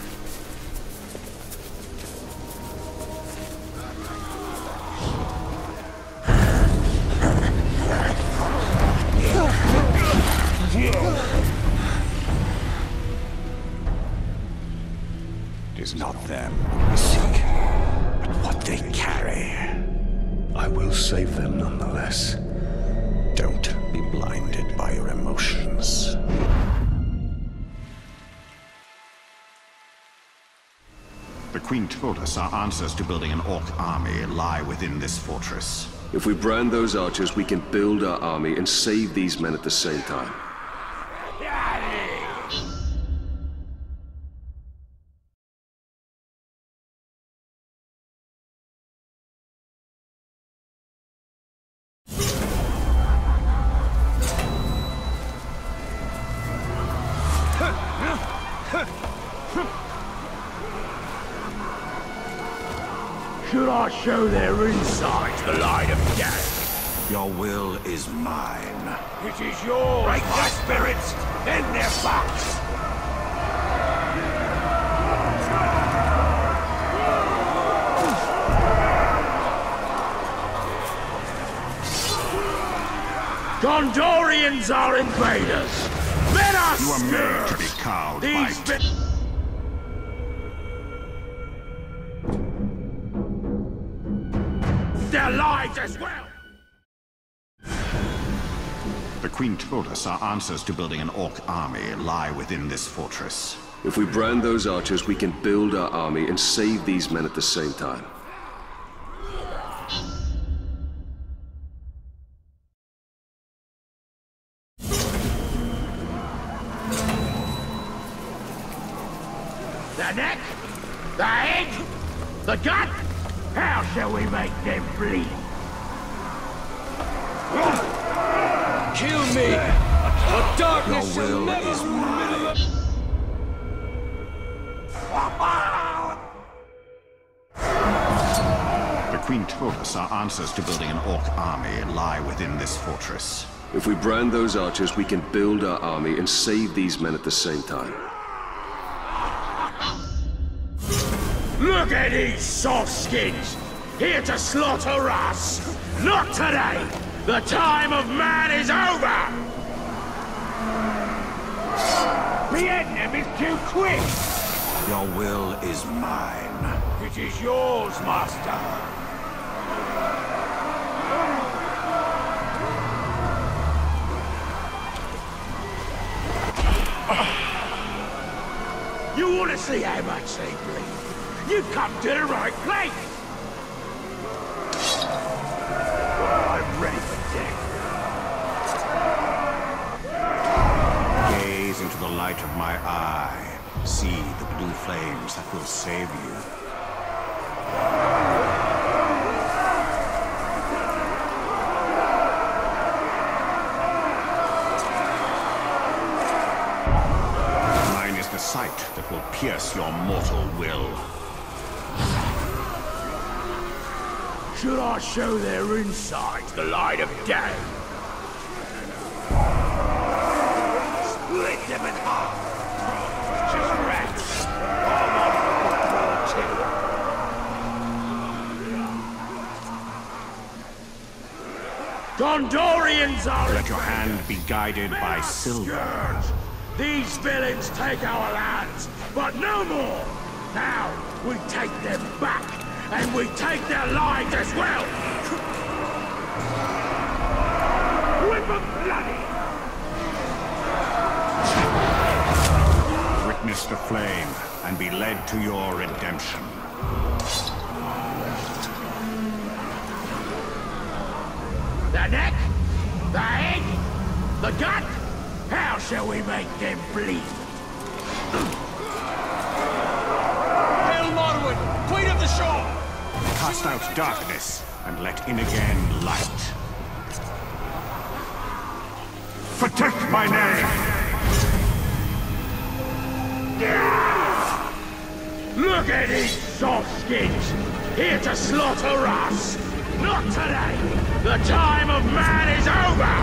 It is not them we seek, but what they carry. I will save them nonetheless. Don't be blinded by your emotions. The Queen told us our answers to building an orc army lie within this fortress. If we brand those archers, we can build our army and save these men at the same time. Should I show their insides the light of day? Your will is mine. It is yours. Break their spirits, then their backs. Gondorians are invaders. Let us You are stir. made to be cowed These by... their lives as well. The Queen told us our answers to building an orc army lie within this fortress. If we brand those archers, we can build our army and save these men at the same time. The neck, the head, the gut. How shall we make them bleed? Kill me! But darkness Your shall will never is rule mine. The Queen told us our answers to building an orc army lie within this fortress. If we brand those archers, we can build our army and save these men at the same time. Look at these soft skins! Here to slaughter us! Not today! The time of man is over! The end is too quick! Your will is mine. It is yours, Master! You want to see how much they bleed? You've come to the right place! I'm ready for death. Gaze into the light of my eye. See the blue flames that will save you. Mine is the sight that will pierce your mortal will. Should I show their insides the light of day? Split them in half! Gondorians are... Let your hand be guided by silver. These villains take our lands, but no more! Now, we take them back, and we take their lives as well! Whip 'em bloody! Witness the flame, and be led to your redemption. The neck? The head? The gut? How shall we make them bleed? Hail Morwen, Queen of the Shore! Cast out darkness, and let in again light. Protect my name! Look at these soft skins! Here to slaughter us! Not today! The time of man is over!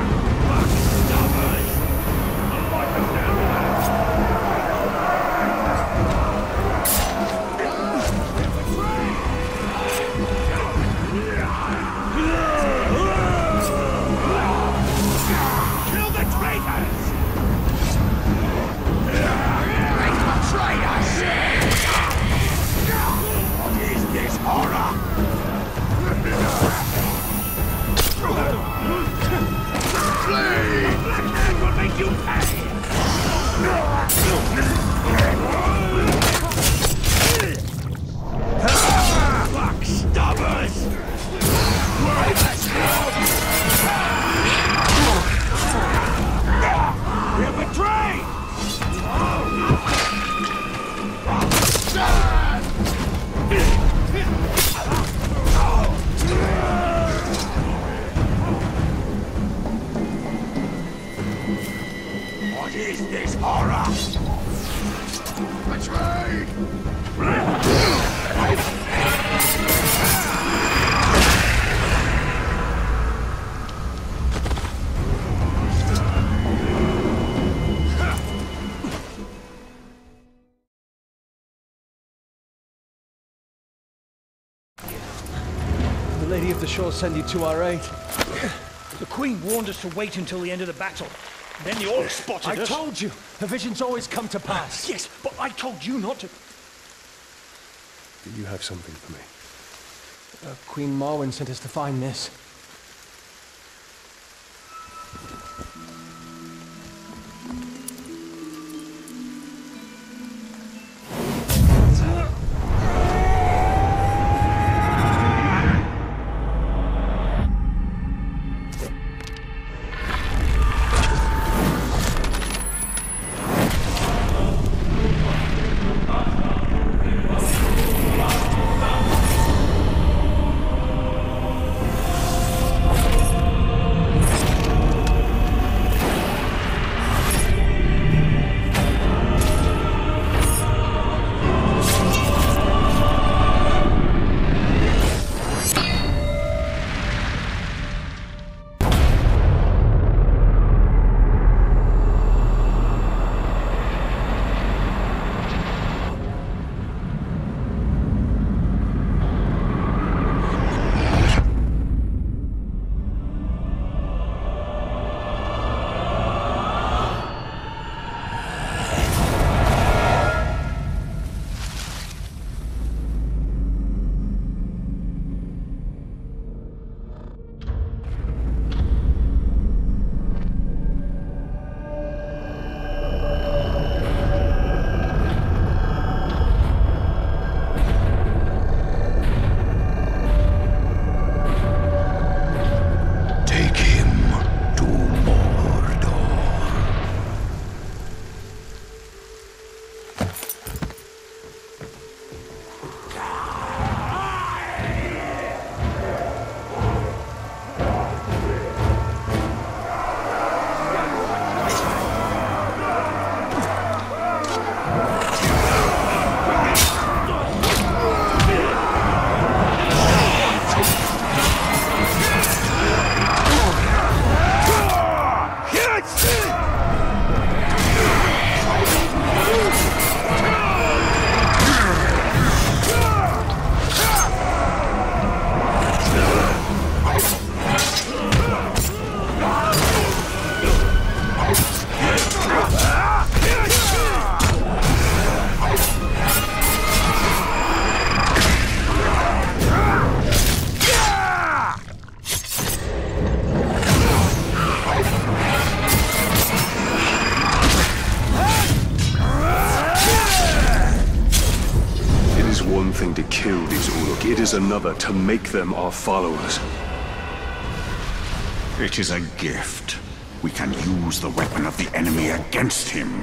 Kill the traitors! Traitors! What is this horror? Flee! That will make you pay! Backstabbers! We're betrayed! What is this horror? Betrayed! The Lady of the Shore sent you to our aid. The Queen warned us to wait until the end of the battle. Then the orcs spotted I us. I told you! The visions always come to pass. Yes, but I told you not to. Do you have something for me? Uh, Queen Marwen sent us to find this. one thing to kill these Uruk, it is another to make them our followers. It is a gift. We can use the weapon of the enemy against him.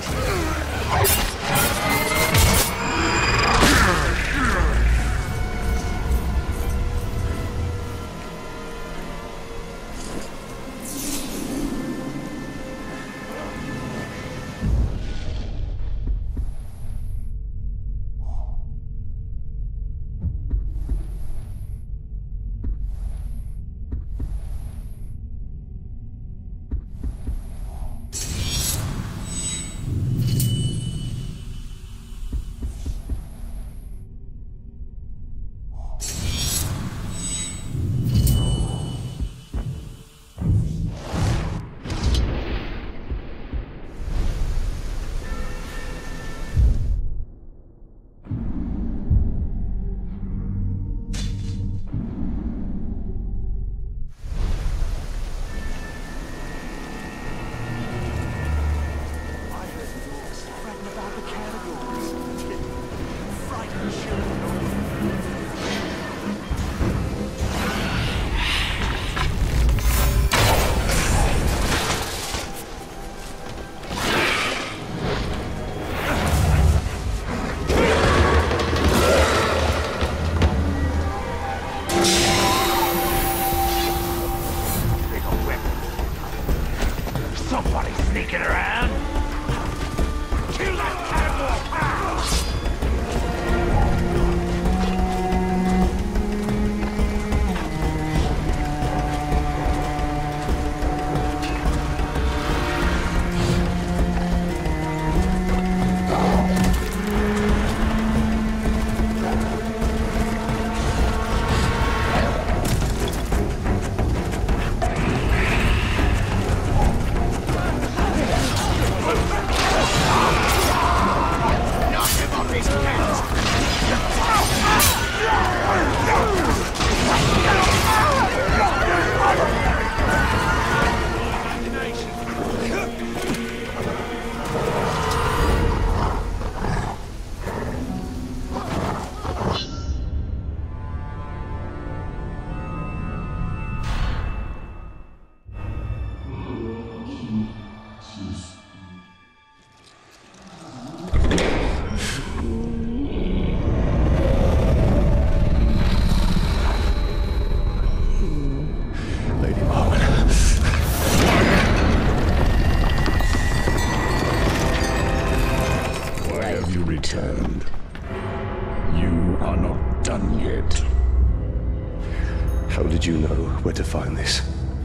Where to find this?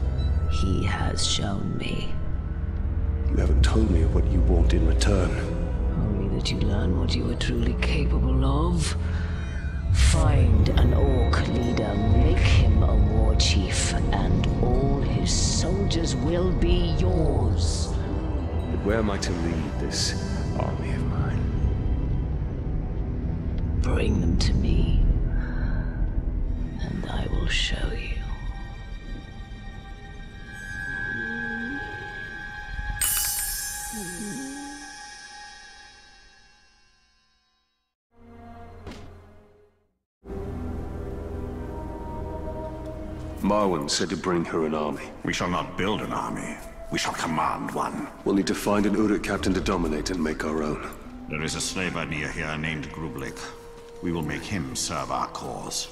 He has shown me. You haven't told me what you want in return. Only that you learn what you are truly capable of. Find an Orc leader, make him a war chief, and all his soldiers will be yours. But where am I to lead this army of mine? Bring them to me, and I will show you. Marwan said to bring her an army. We shall not build an army. We shall command one. We'll need to find an Uruk captain to dominate and make our own. There is a slave idea here named Grublik. We will make him serve our cause.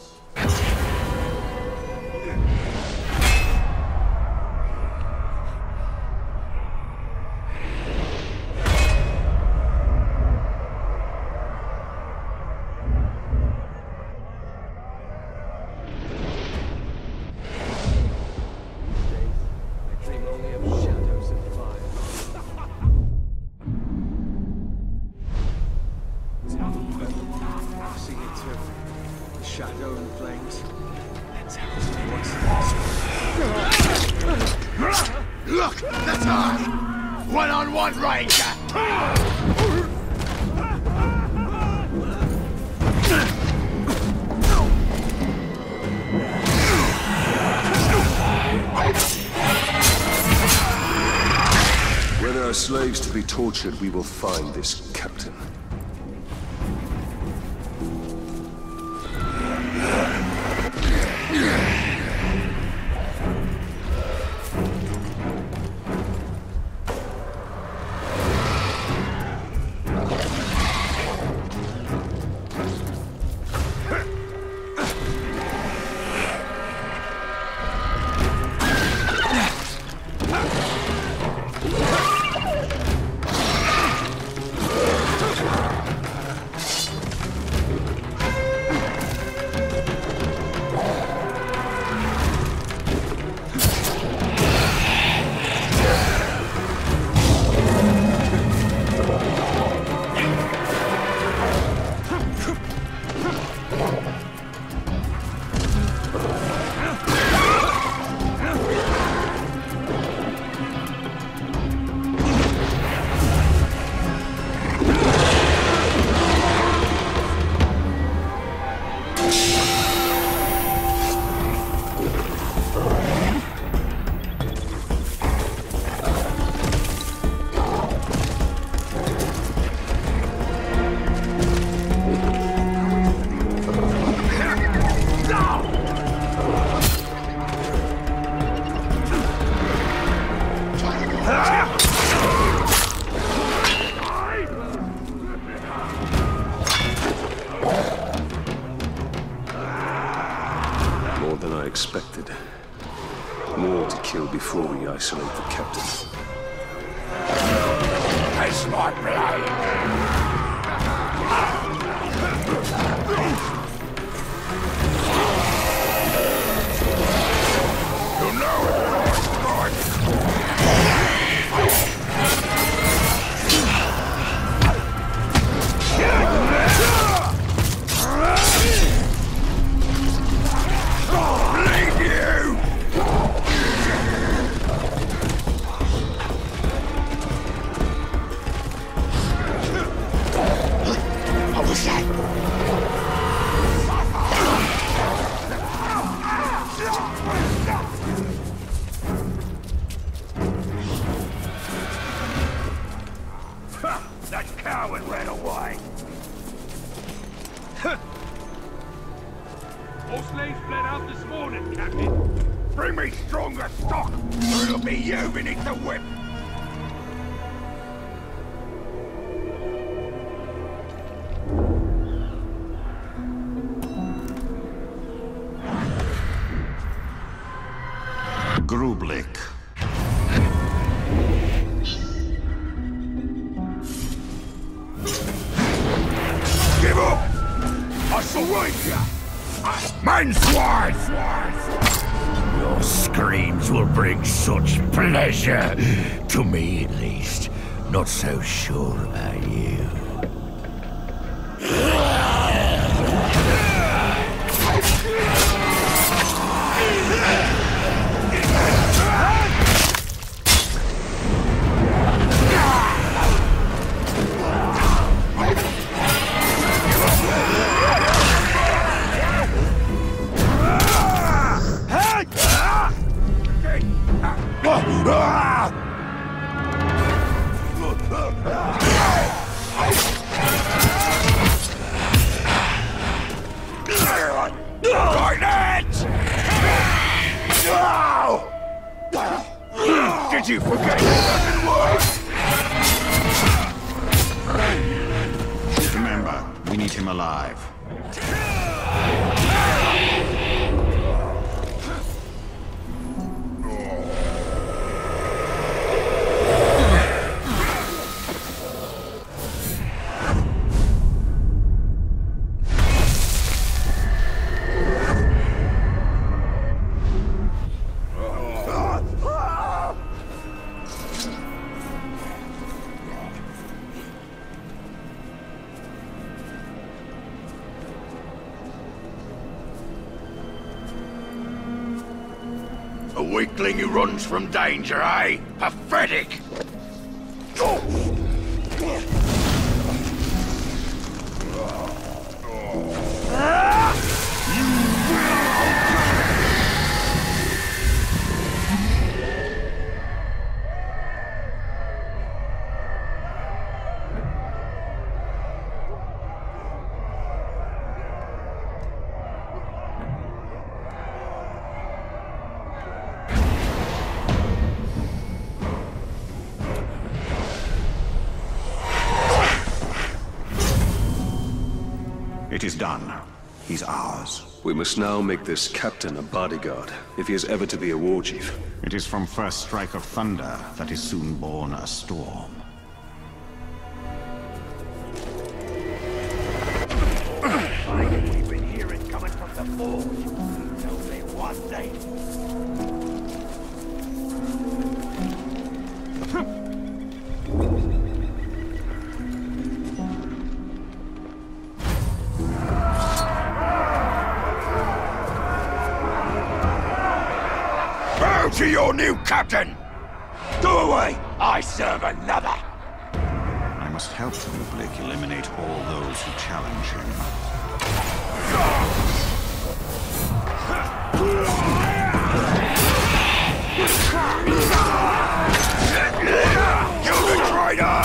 Shadow and flames. Let's have Look! The time! One-on-one, Ranger! Where there are slaves to be tortured, we will find this captain. than I expected. More to kill before we isolate the captain. Taste my blade! You know it, bleed you! What was that? That coward ran away. All slaves fled out this morning, Captain. Bring me stronger stock, or it'll be you beneath the whip. Grublik. Give up! I surrender you! Man swine! Your screams will bring such pleasure to me, at least. Not so sure about you. Did you forget it doesn't work? Remember, we need him alive. A weakling who runs from danger, eh? Pathetic! It is done. He's ours. We must now make this captain a bodyguard, if he is ever to be a war chief. It is from first strike of thunder that is soon born a storm. We've been hearing coming from the forge. Tell me one thing. Bow to your new captain! Go away! I serve another! I must help Grublik eliminate all those who challenge him. You the traitor!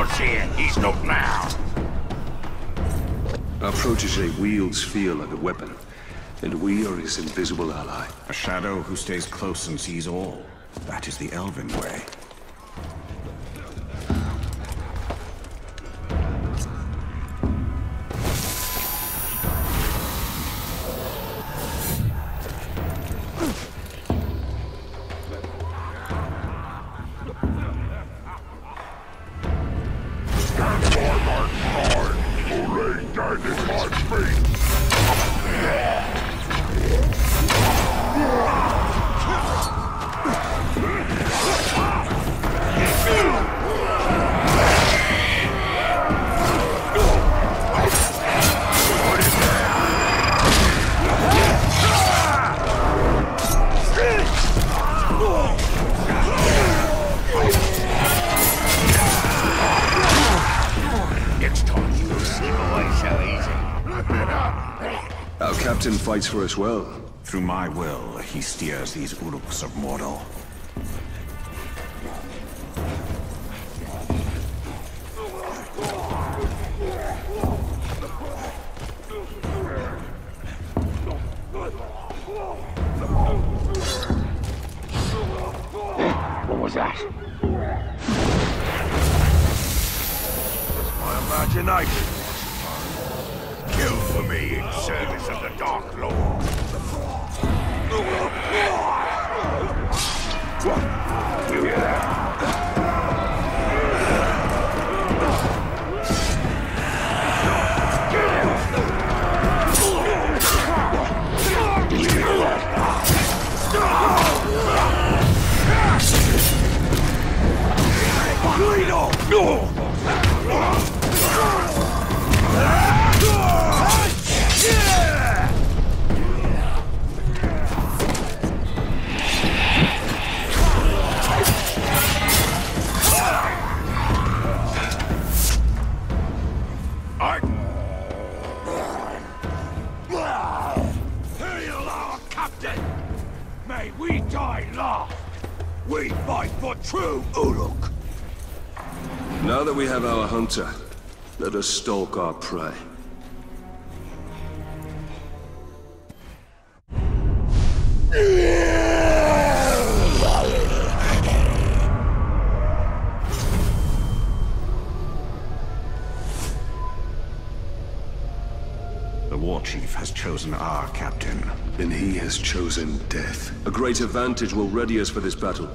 What's here? He's not now. Our protege wields fear like a weapon, and we are his invisible ally. A shadow who stays close and sees all. That is the Elven way. Fights for us well. Through my will, he steers these Uruks of Mordor. What was that? It's my imagination. Kill for me in service of the Dark Lord. You hear that? True Uruk. Now that we have our hunter, let us stalk our prey. The war chief has chosen our captain. And he has chosen death. A great advantage will ready us for this battle.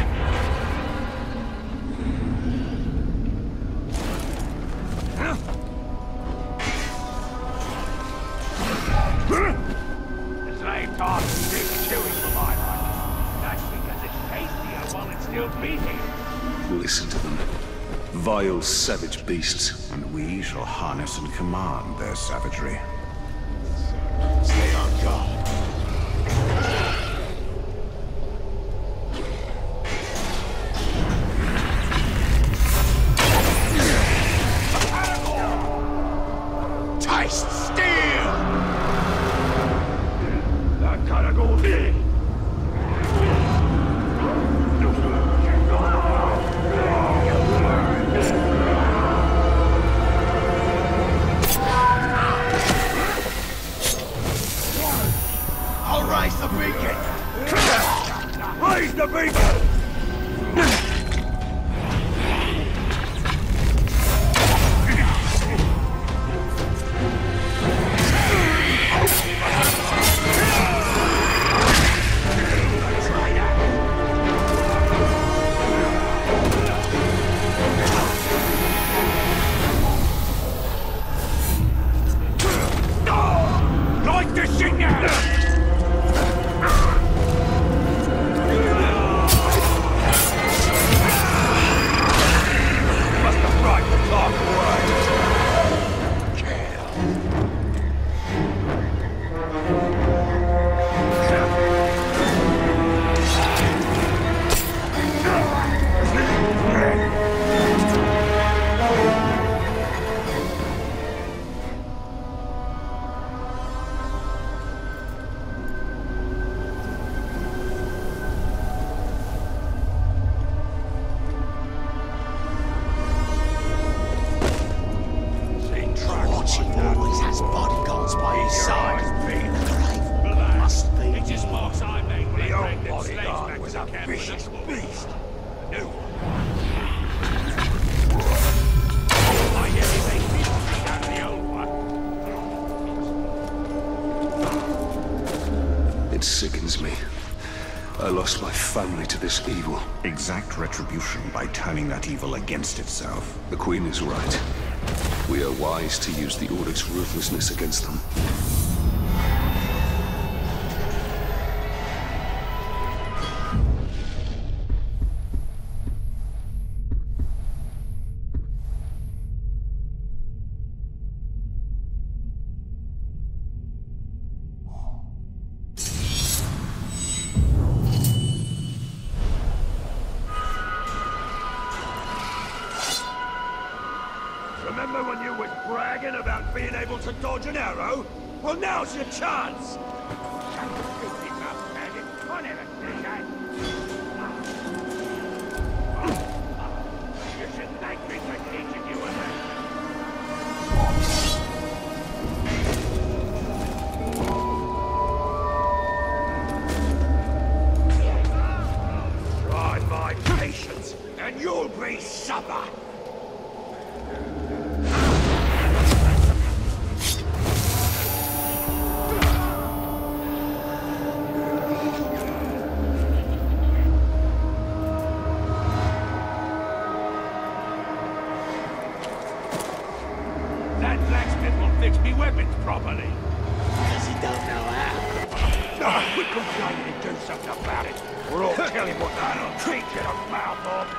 Listen to them. Vile, savage beasts. And we shall harness and command their savagery. Stay on guard. Taste steel! That gotta go in. I lost my family to this evil. Exact retribution by turning that evil against itself. The Queen is right. We are wise to use the Oric's ruthlessness against them. Remember when you was bragging about being able to dodge an arrow? Well, now's your chance! You should thank me for teaching you a lesson. Try my patience, and you'll be supper! That blacksmith will fix me weapons properly. Because he don't know how. No, quit complaining and do something about it. Or I'll tell him what that'll teach you to mouth off.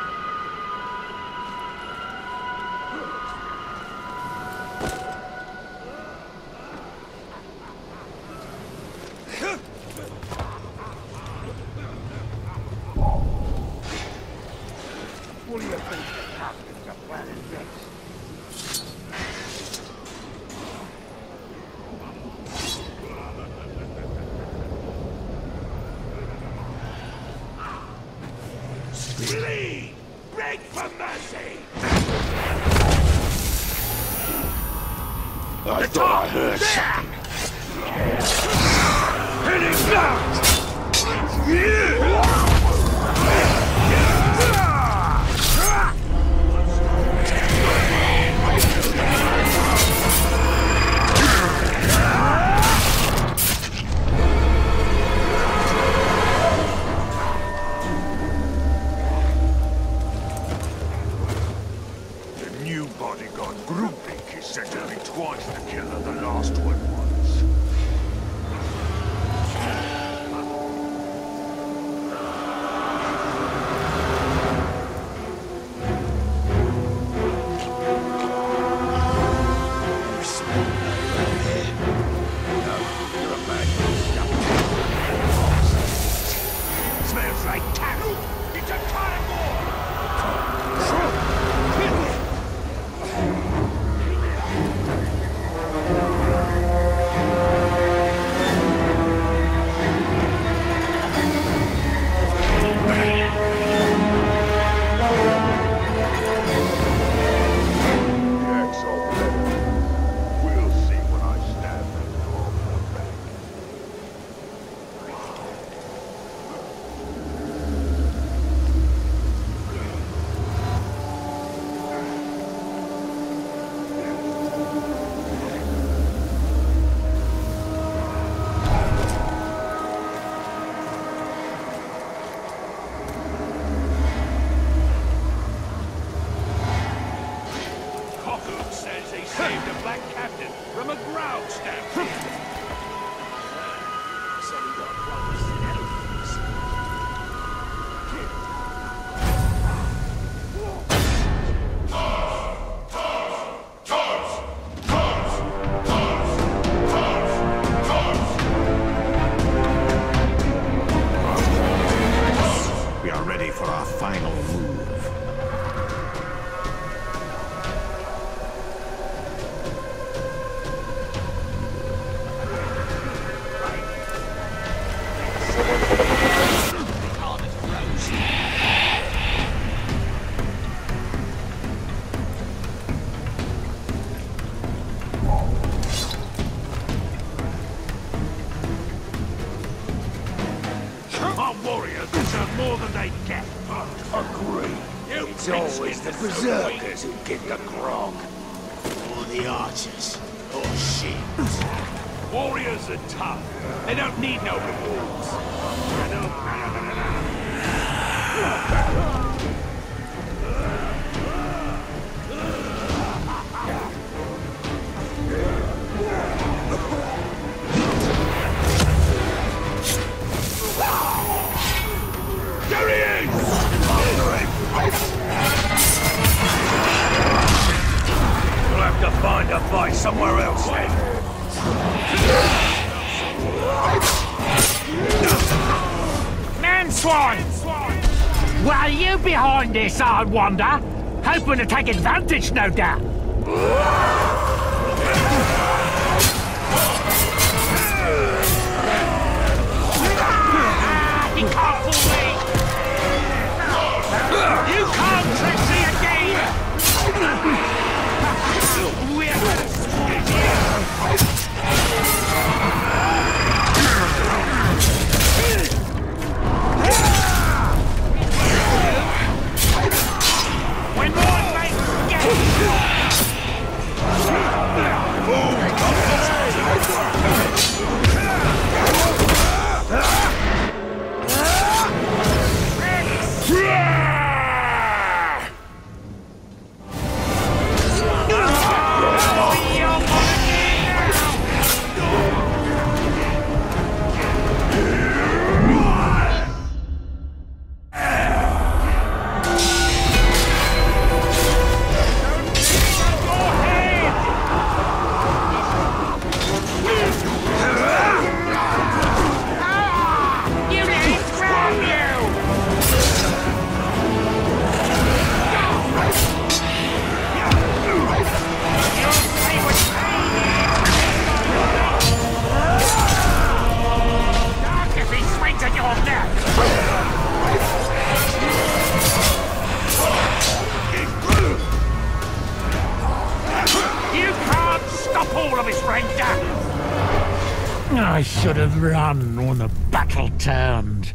What do you think the captains are planning next? Plead! Beg for mercy! I the thought top. I heard there. Something. Hit him now! Bodyguard Grupik is said to be twice the killer the last one was. You smell that around here? No, you're a man. Smells like cattle! It's a carnivore! Saved a black captain from a ground stampede. So we got brothers and enemies. We are ready for our final move. Our warriors deserve more than they get. Agree. You it's always the berserkers who get the grog. Or the archers. Or shit. Warriors are tough. They don't need no rewards. There he is! We'll have to find a fight somewhere else then. Man swine! Well, you behind this, I wonder? Hoping to take advantage, no doubt. You can't fool me! You can't trick me again! We're gonna squeeze you! When one makes I should have run when the battle turned.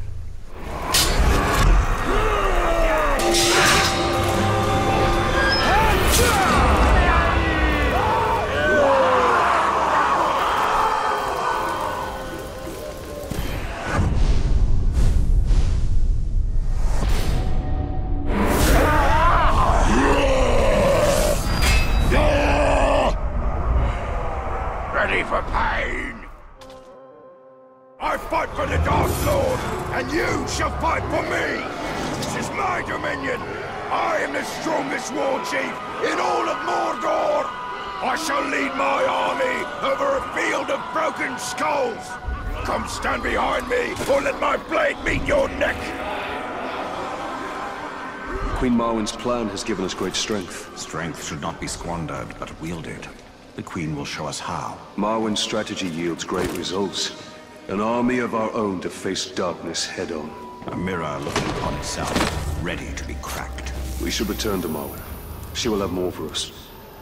Ready for pain? I fight for the Dark Lord, and you shall fight for me! This is my dominion! I am the strongest war chief in all of Mordor! I shall lead my army over a field of broken skulls! Come stand behind me, or let my blade meet your neck! Queen Marwen's plan has given us great strength. Strength should not be squandered, but wielded. The Queen will show us how. Marwen's strategy yields great results. An army of our own to face darkness head-on. A mirror looking upon itself, ready to be cracked. We should return to Marwen. She will have more for us.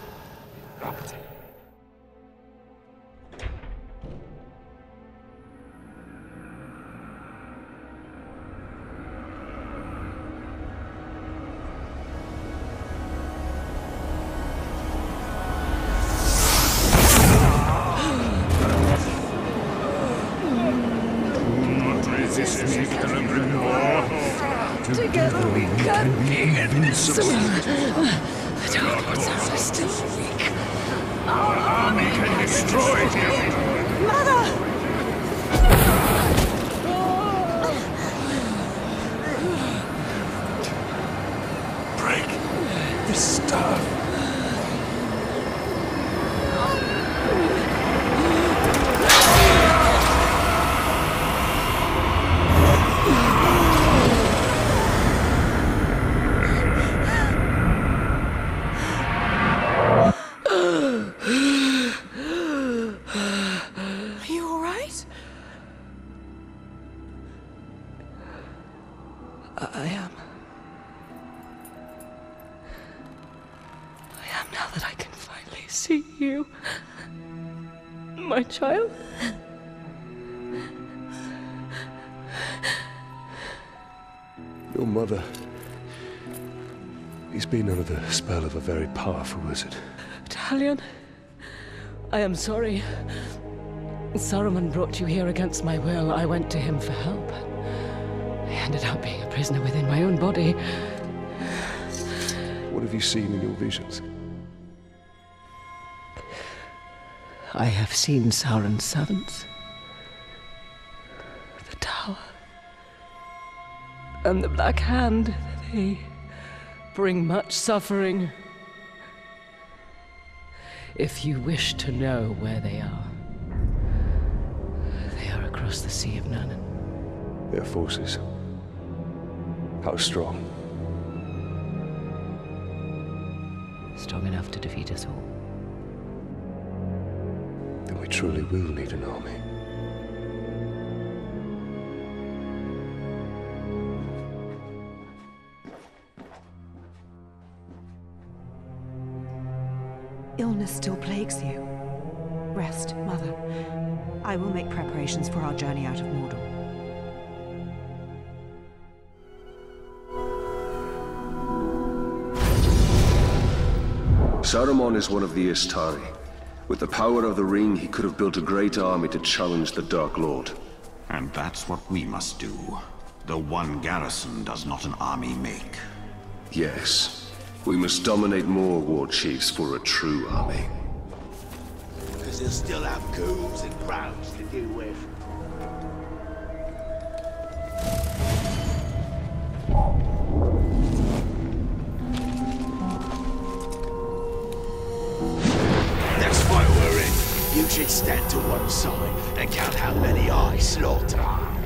Together we can be invincible. The Dark Lords are still weak. Our army can destroy you! Mother! Break the staff. I am. I am now that I can finally see you. My child. Your mother. He's been under the spell of a very powerful wizard. Talion, I am sorry. Saruman brought you here against my will. I went to him for help. I ended up being a prisoner within my own body. What have you seen in your visions? I have seen Sauron's servants. The tower. And the Black Hand. They bring much suffering. If you wish to know where they are, they are across the Sea of Nurnen. Their forces. How strong? Strong enough to defeat us all. Then we truly will need an army. Illness still plagues you. Rest, Mother. I will make preparations for our journey out of Mordor. Saruman is one of the Istari. With the power of the ring, he could have built a great army to challenge the Dark Lord. And that's what we must do. Though one garrison does not an army make. Yes. We must dominate more war chiefs for a true army. Because they'll still have ghouls and crowds to deal with. Next fight we're in, you should stand to one side and count how many I slaughter.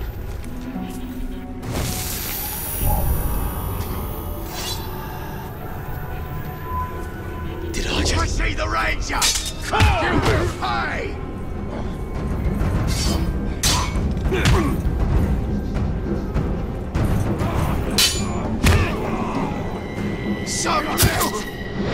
Did I just... I see the Ranger! Come! You will pay! Someone else!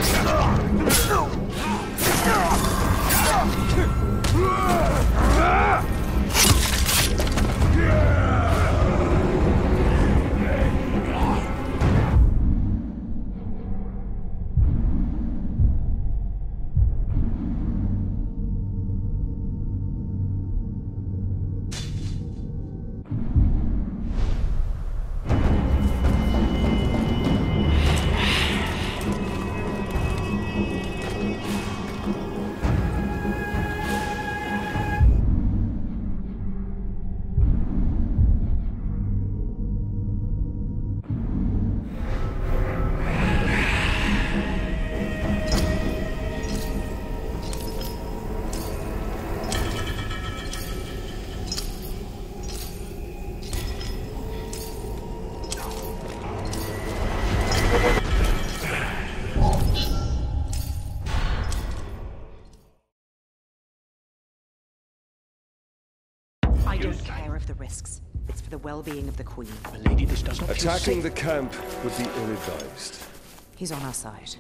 I don't care of the risks. It's for the well-being of the Queen. Lady, this does not Attacking the camp would be ill-advised. He's on our side.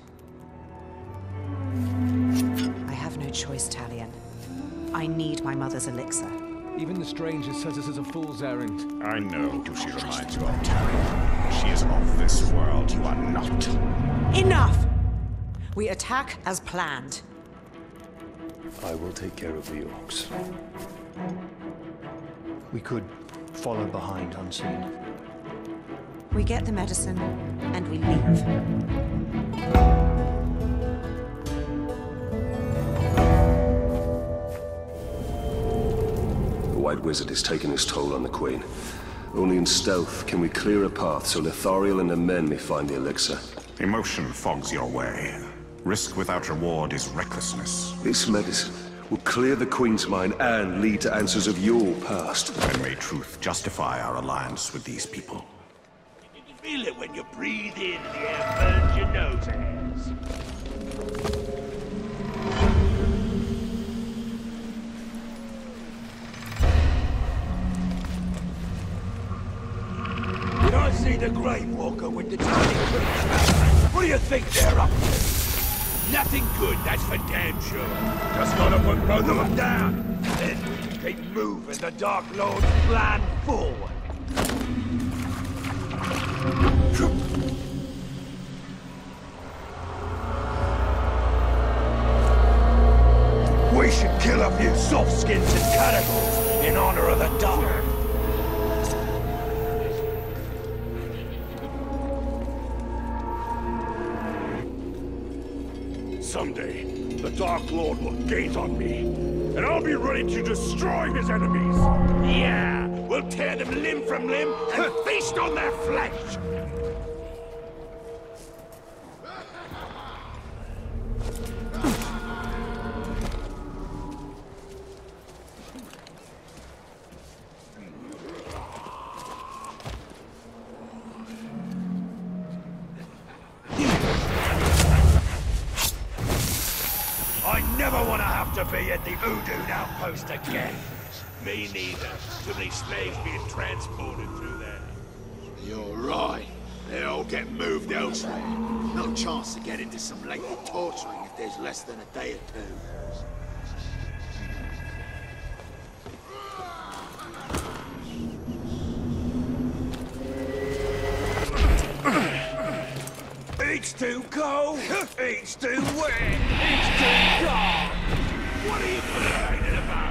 I have no choice, Talion. I need my mother's elixir. Even the stranger says this is a fool's errand. I know who she reminds you of, Talion. She is of this world. You are not. Enough! We attack as planned. I will take care of the orcs. We could follow behind unseen. We get the medicine, and we leave. The White Wizard has taken his toll on the Queen. Only in stealth can we clear a path so Lithariel and her men may find the elixir. Emotion fogs your way. Risk without reward is recklessness. This medicine will clear the Queen's mind and lead to answers of your past. And may truth justify our alliance with these people. You can feel it when you breathe in and the air burns your nose hairs. Did I see the Grave Walker with the tiny creature? What do you think they're up to? Nothing good, that's for damn sure. Just gotta put both of them down. Then we can keep moving the Dark Lord's plan forward. We We should kill a few softskins and cannibals in honor of the Dark. Someday, the Dark Lord will gaze on me, and I'll be ready to destroy his enemies. Yeah, we'll tear them limb from limb and feast on their flesh. To be at the Udun outpost again. Me neither. Too many slaves being transported through there. You're right. They all get moved elsewhere. No chance to get into some lengthy torturing if there's less than a day or two. It's too cold. It's too wet. It's too dark. What are you complaining about?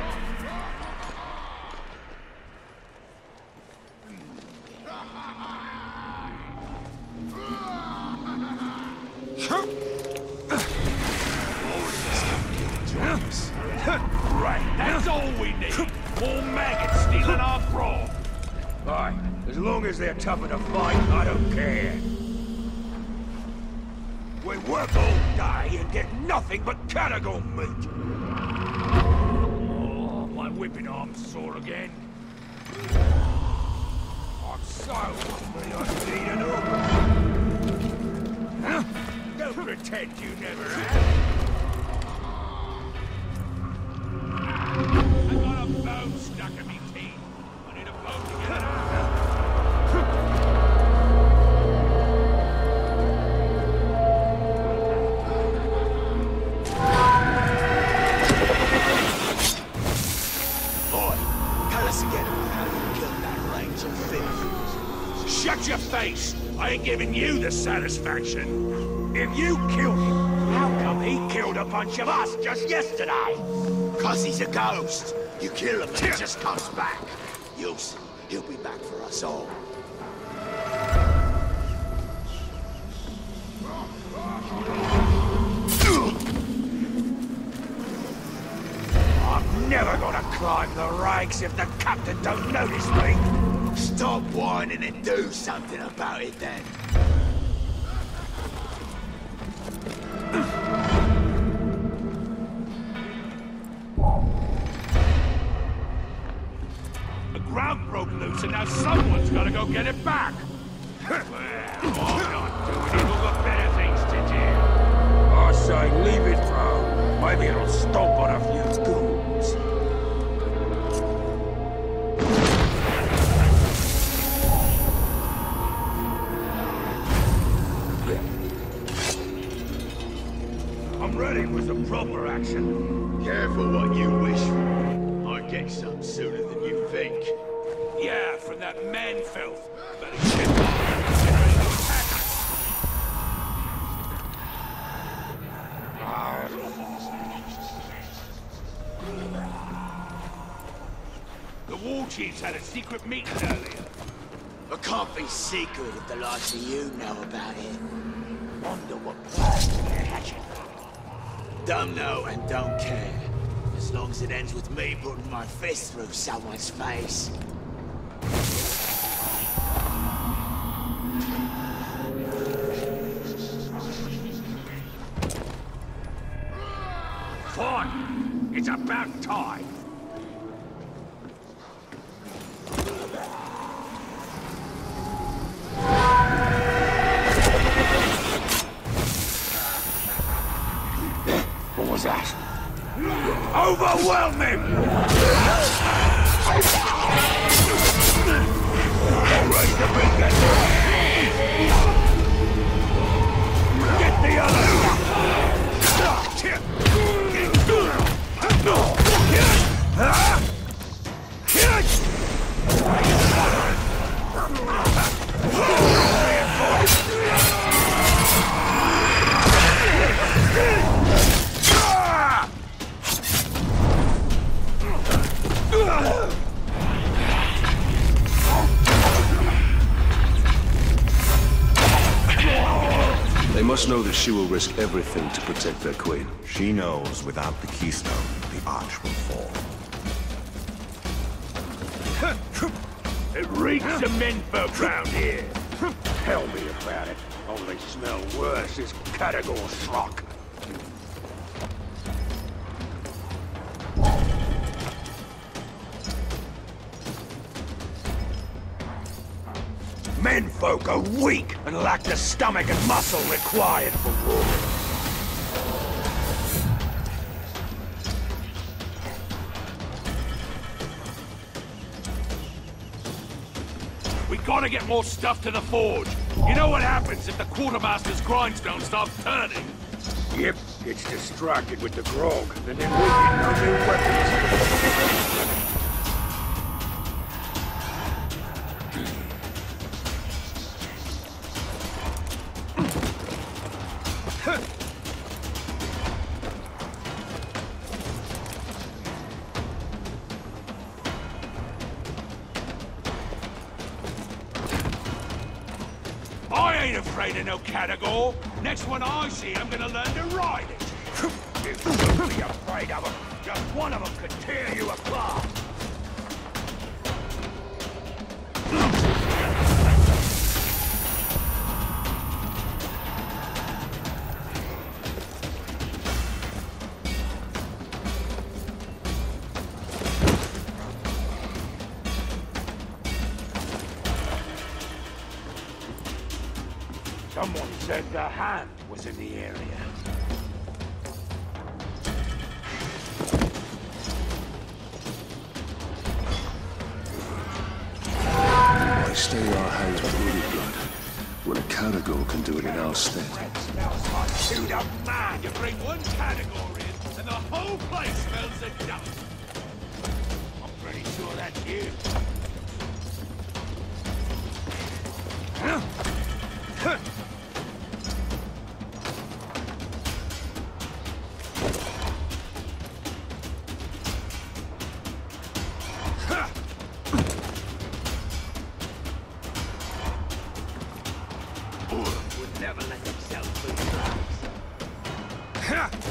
Right, that's all we need. More maggots stealing our grog. Aye, as long as they're tough enough to fight, I don't care. We work all day and get nothing but canagle meat. Oh, my whipping arm's sore again. I'm so hungry I need an order. Huh? Don't pretend you never have. I got a bone stuck in me teeth. I need a bone to get it out. Shut your face! I ain't giving you the satisfaction. If you killed him, how come he killed a bunch of us just yesterday? Cause he's a ghost. You kill him and he just comes back. You'll see. He'll be back for us all. I'm never gonna climb the ranks if the captain don't notice me. Stop whining and do something about it then. The ground broke loose and now someone's gotta go get it back. Well, I'm not doing it. We've got better things to do. I say leave it, bro. Maybe it'll stomp on a few ghouls. I'm ready for some proper action. Careful what you wish for. I'll get some sooner than you think. Yeah, from that man filth. But it's shit. Get ready to attack us. The war chiefs had a secret meeting earlier. It can't be secret if the likes of you know about it. Wonder what plans they're hatching. Don't know and don't care. As long as it ends with me putting my fist through someone's face. Fine. It's about time. What was that? Overwhelm him! Already to bring that. Get the other! must know that she will risk everything to protect their queen. She knows without the keystone, the arch will fall. It reeks of menfolk round here. Tell me about it. Only smell worse is Caragor Shrock. Menfolk are weak and lack the stomach and muscle required for war. We gotta get more stuff to the forge. You know what happens if the quartermaster's grindstone starts turning? Yep, it's distracted with the grog, and then we'll get no new weapons. I ain't afraid of no Caragor. Next one I see, I'm gonna learn to ride it. You shouldn't be afraid of them. Just one of them could tear you apart. Someone said the hand was in the area. Why stain our hands with bloody blood when a Caragor can do it in our stead? Shoot up, man! You bring one Caragor in, and the whole place smells of dust. I'm pretty sure that's you. Huh? Huh? Would never let himself lose tracks.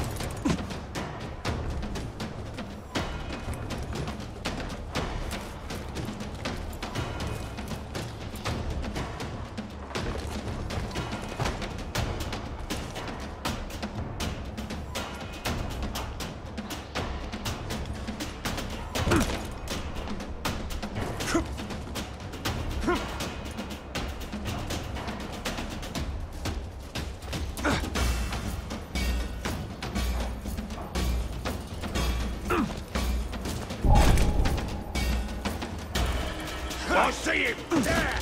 I see him! There!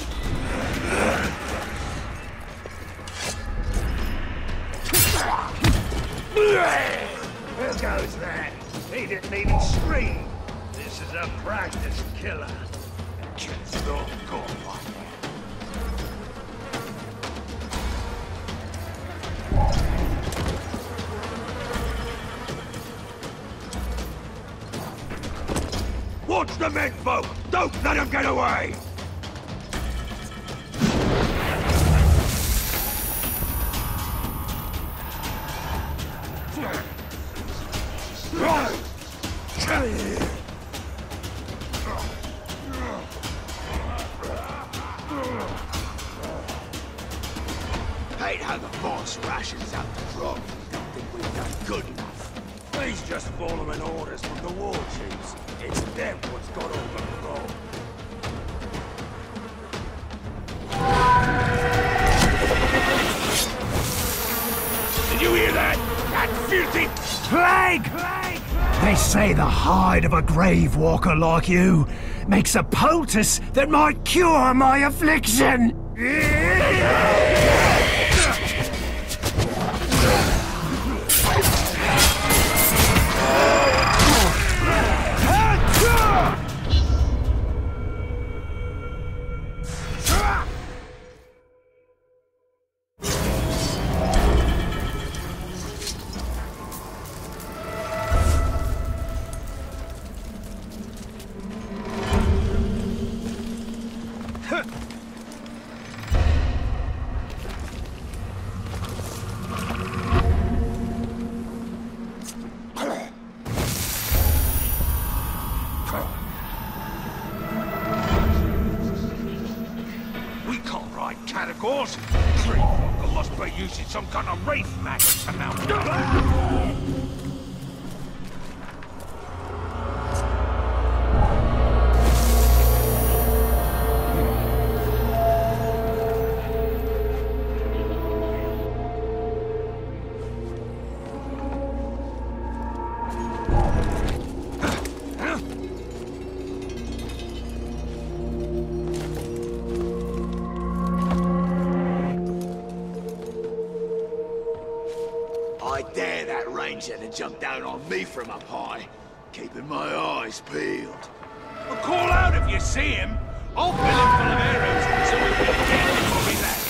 There goes that. He didn't even scream. This is a practice killer. Just don't go like that. Watch the menfolk! Don't let them get away! Hate how the boss rations out the grog. Don't think we've done good enough. He's just following orders from the war chiefs. It's them what's got all the grog. Did you hear that? That filthy plague! Plague! They say the hide of a grave walker like you makes a poultice that might cure my affliction. horse? Treefucker must be using some kind of wraith magic somehow. To jump down on me from up high, keeping my eyes peeled. Well, call out if you see him. I'll fill him full of arrows so he'll be dead before he lands.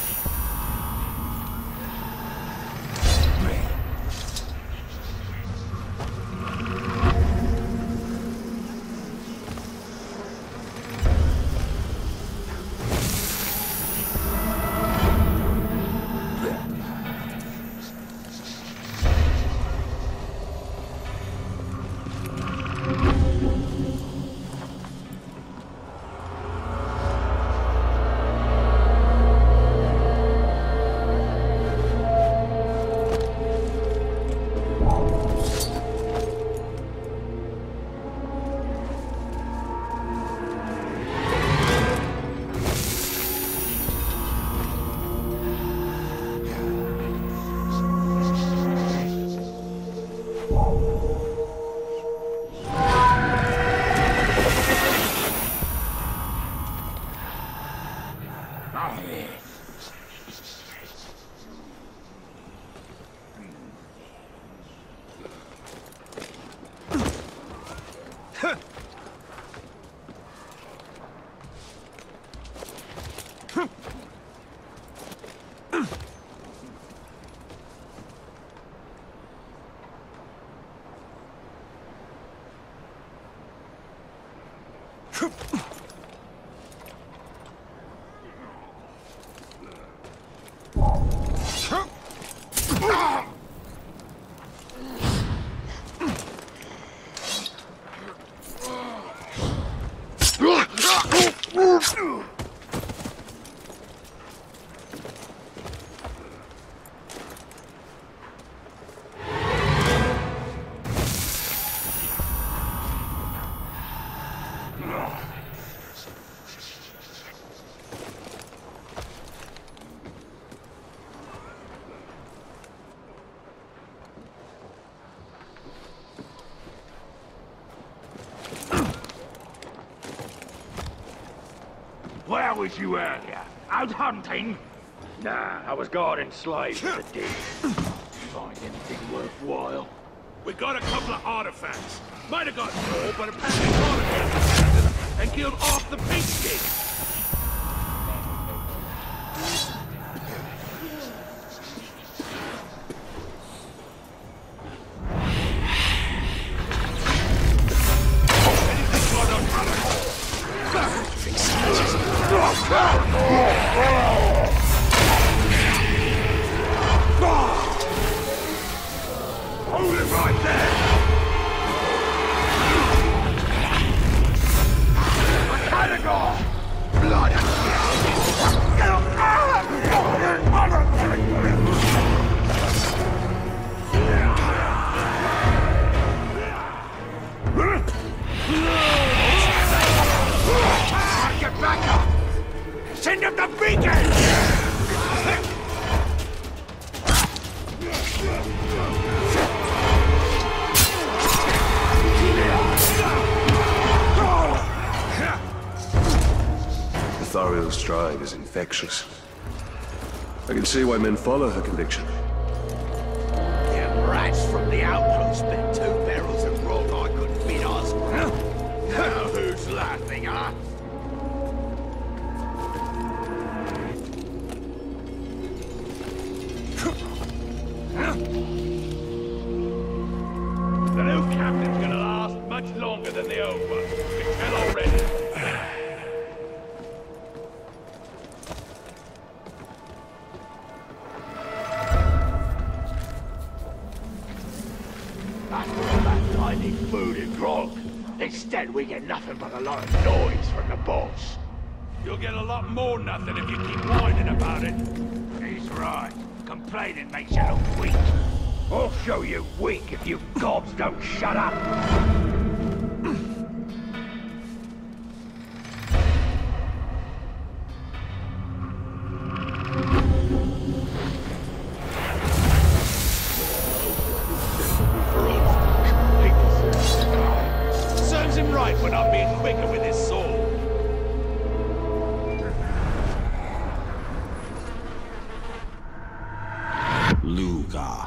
Where was you earlier? Out hunting? Nah, I was guarding slaves for the deed. Find anything worthwhile? We got a couple of artifacts. Might have got more, but apparently Monica and killed off the pink skin. Hold it right there! Mechanical! Blood! Get back up! Send up the beacon! Thariel's drive is infectious. I can see why men follow her conviction. Them rats from the outpost bet two barrels of grog I couldn't beat us. Now who's laughing, huh? The new captain's gonna last much longer than the old one. We can tell already. Food and grog. Instead, we get nothing but a lot of noise from the boss. You'll get a lot more nothing if you keep whining about it. He's right. Complaining makes you look weak. I'll show you weak if you gobs don't shut up. Serves him right when I'm being quicker with his sword. Luga.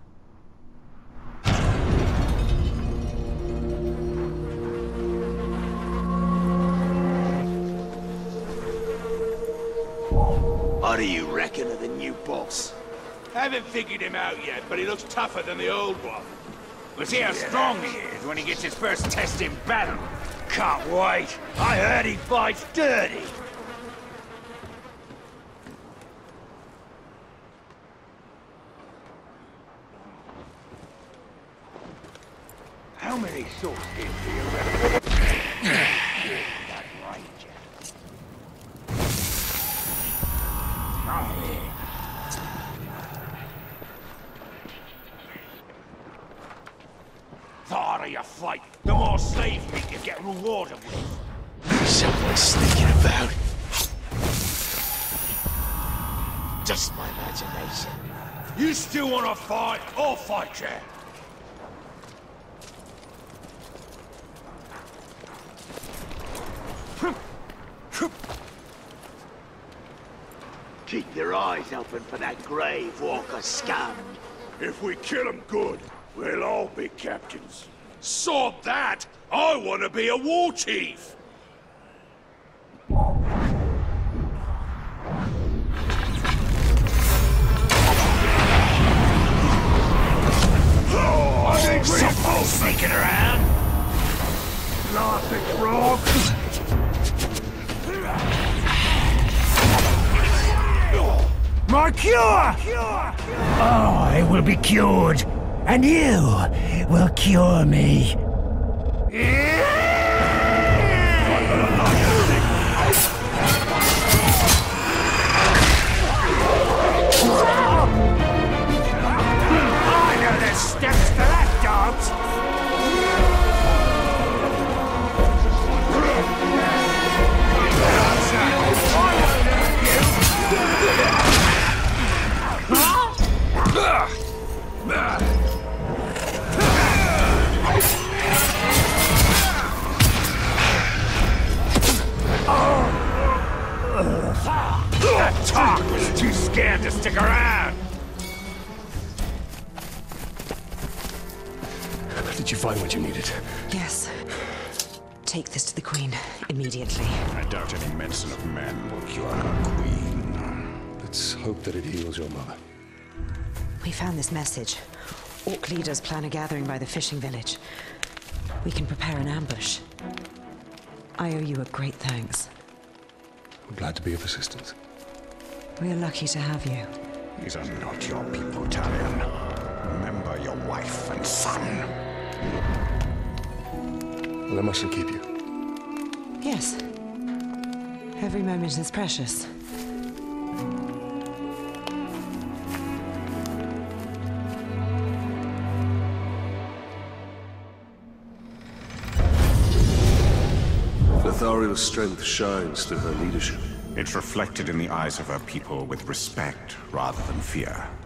What do you reckon of the new boss? Haven't figured him out yet, but he looks tougher than the old one. We'll see how strong he is when he gets his first test in battle. Can't wait. I heard he fights dirty. How many swords do you reckon? That ranger. Oh, yeah. The harder you fight, the more slave meat you get rewarded with. Someone's sneaking about. Just my imagination. You still want to fight? I'll fight you. Keep your eyes open for that grave walker scum. If we kill him good, we'll all be captains. Sod that! I want to be a war chief! Oh, I think we're all sneaking around. Laughing frog. My cure! Oh, I will be cured, and you will cure me. I know there's steps to that, dogs. That talk was too scared to stick around. Did you find what you needed? Yes. Take this to the Queen immediately. I doubt any medicine of men will cure our Queen. Let's hope that it heals your mother. We found this message. Orc leaders plan a gathering by the fishing village. We can prepare an ambush. I owe you a great thanks. I'm glad to be of assistance. We are lucky to have you. These are not your people, Talion. Remember your wife and son. Well, I mustn't keep you. Yes. Every moment is precious. Lithariel's strength shines through her leadership. It's reflected in the eyes of her people with respect rather than fear.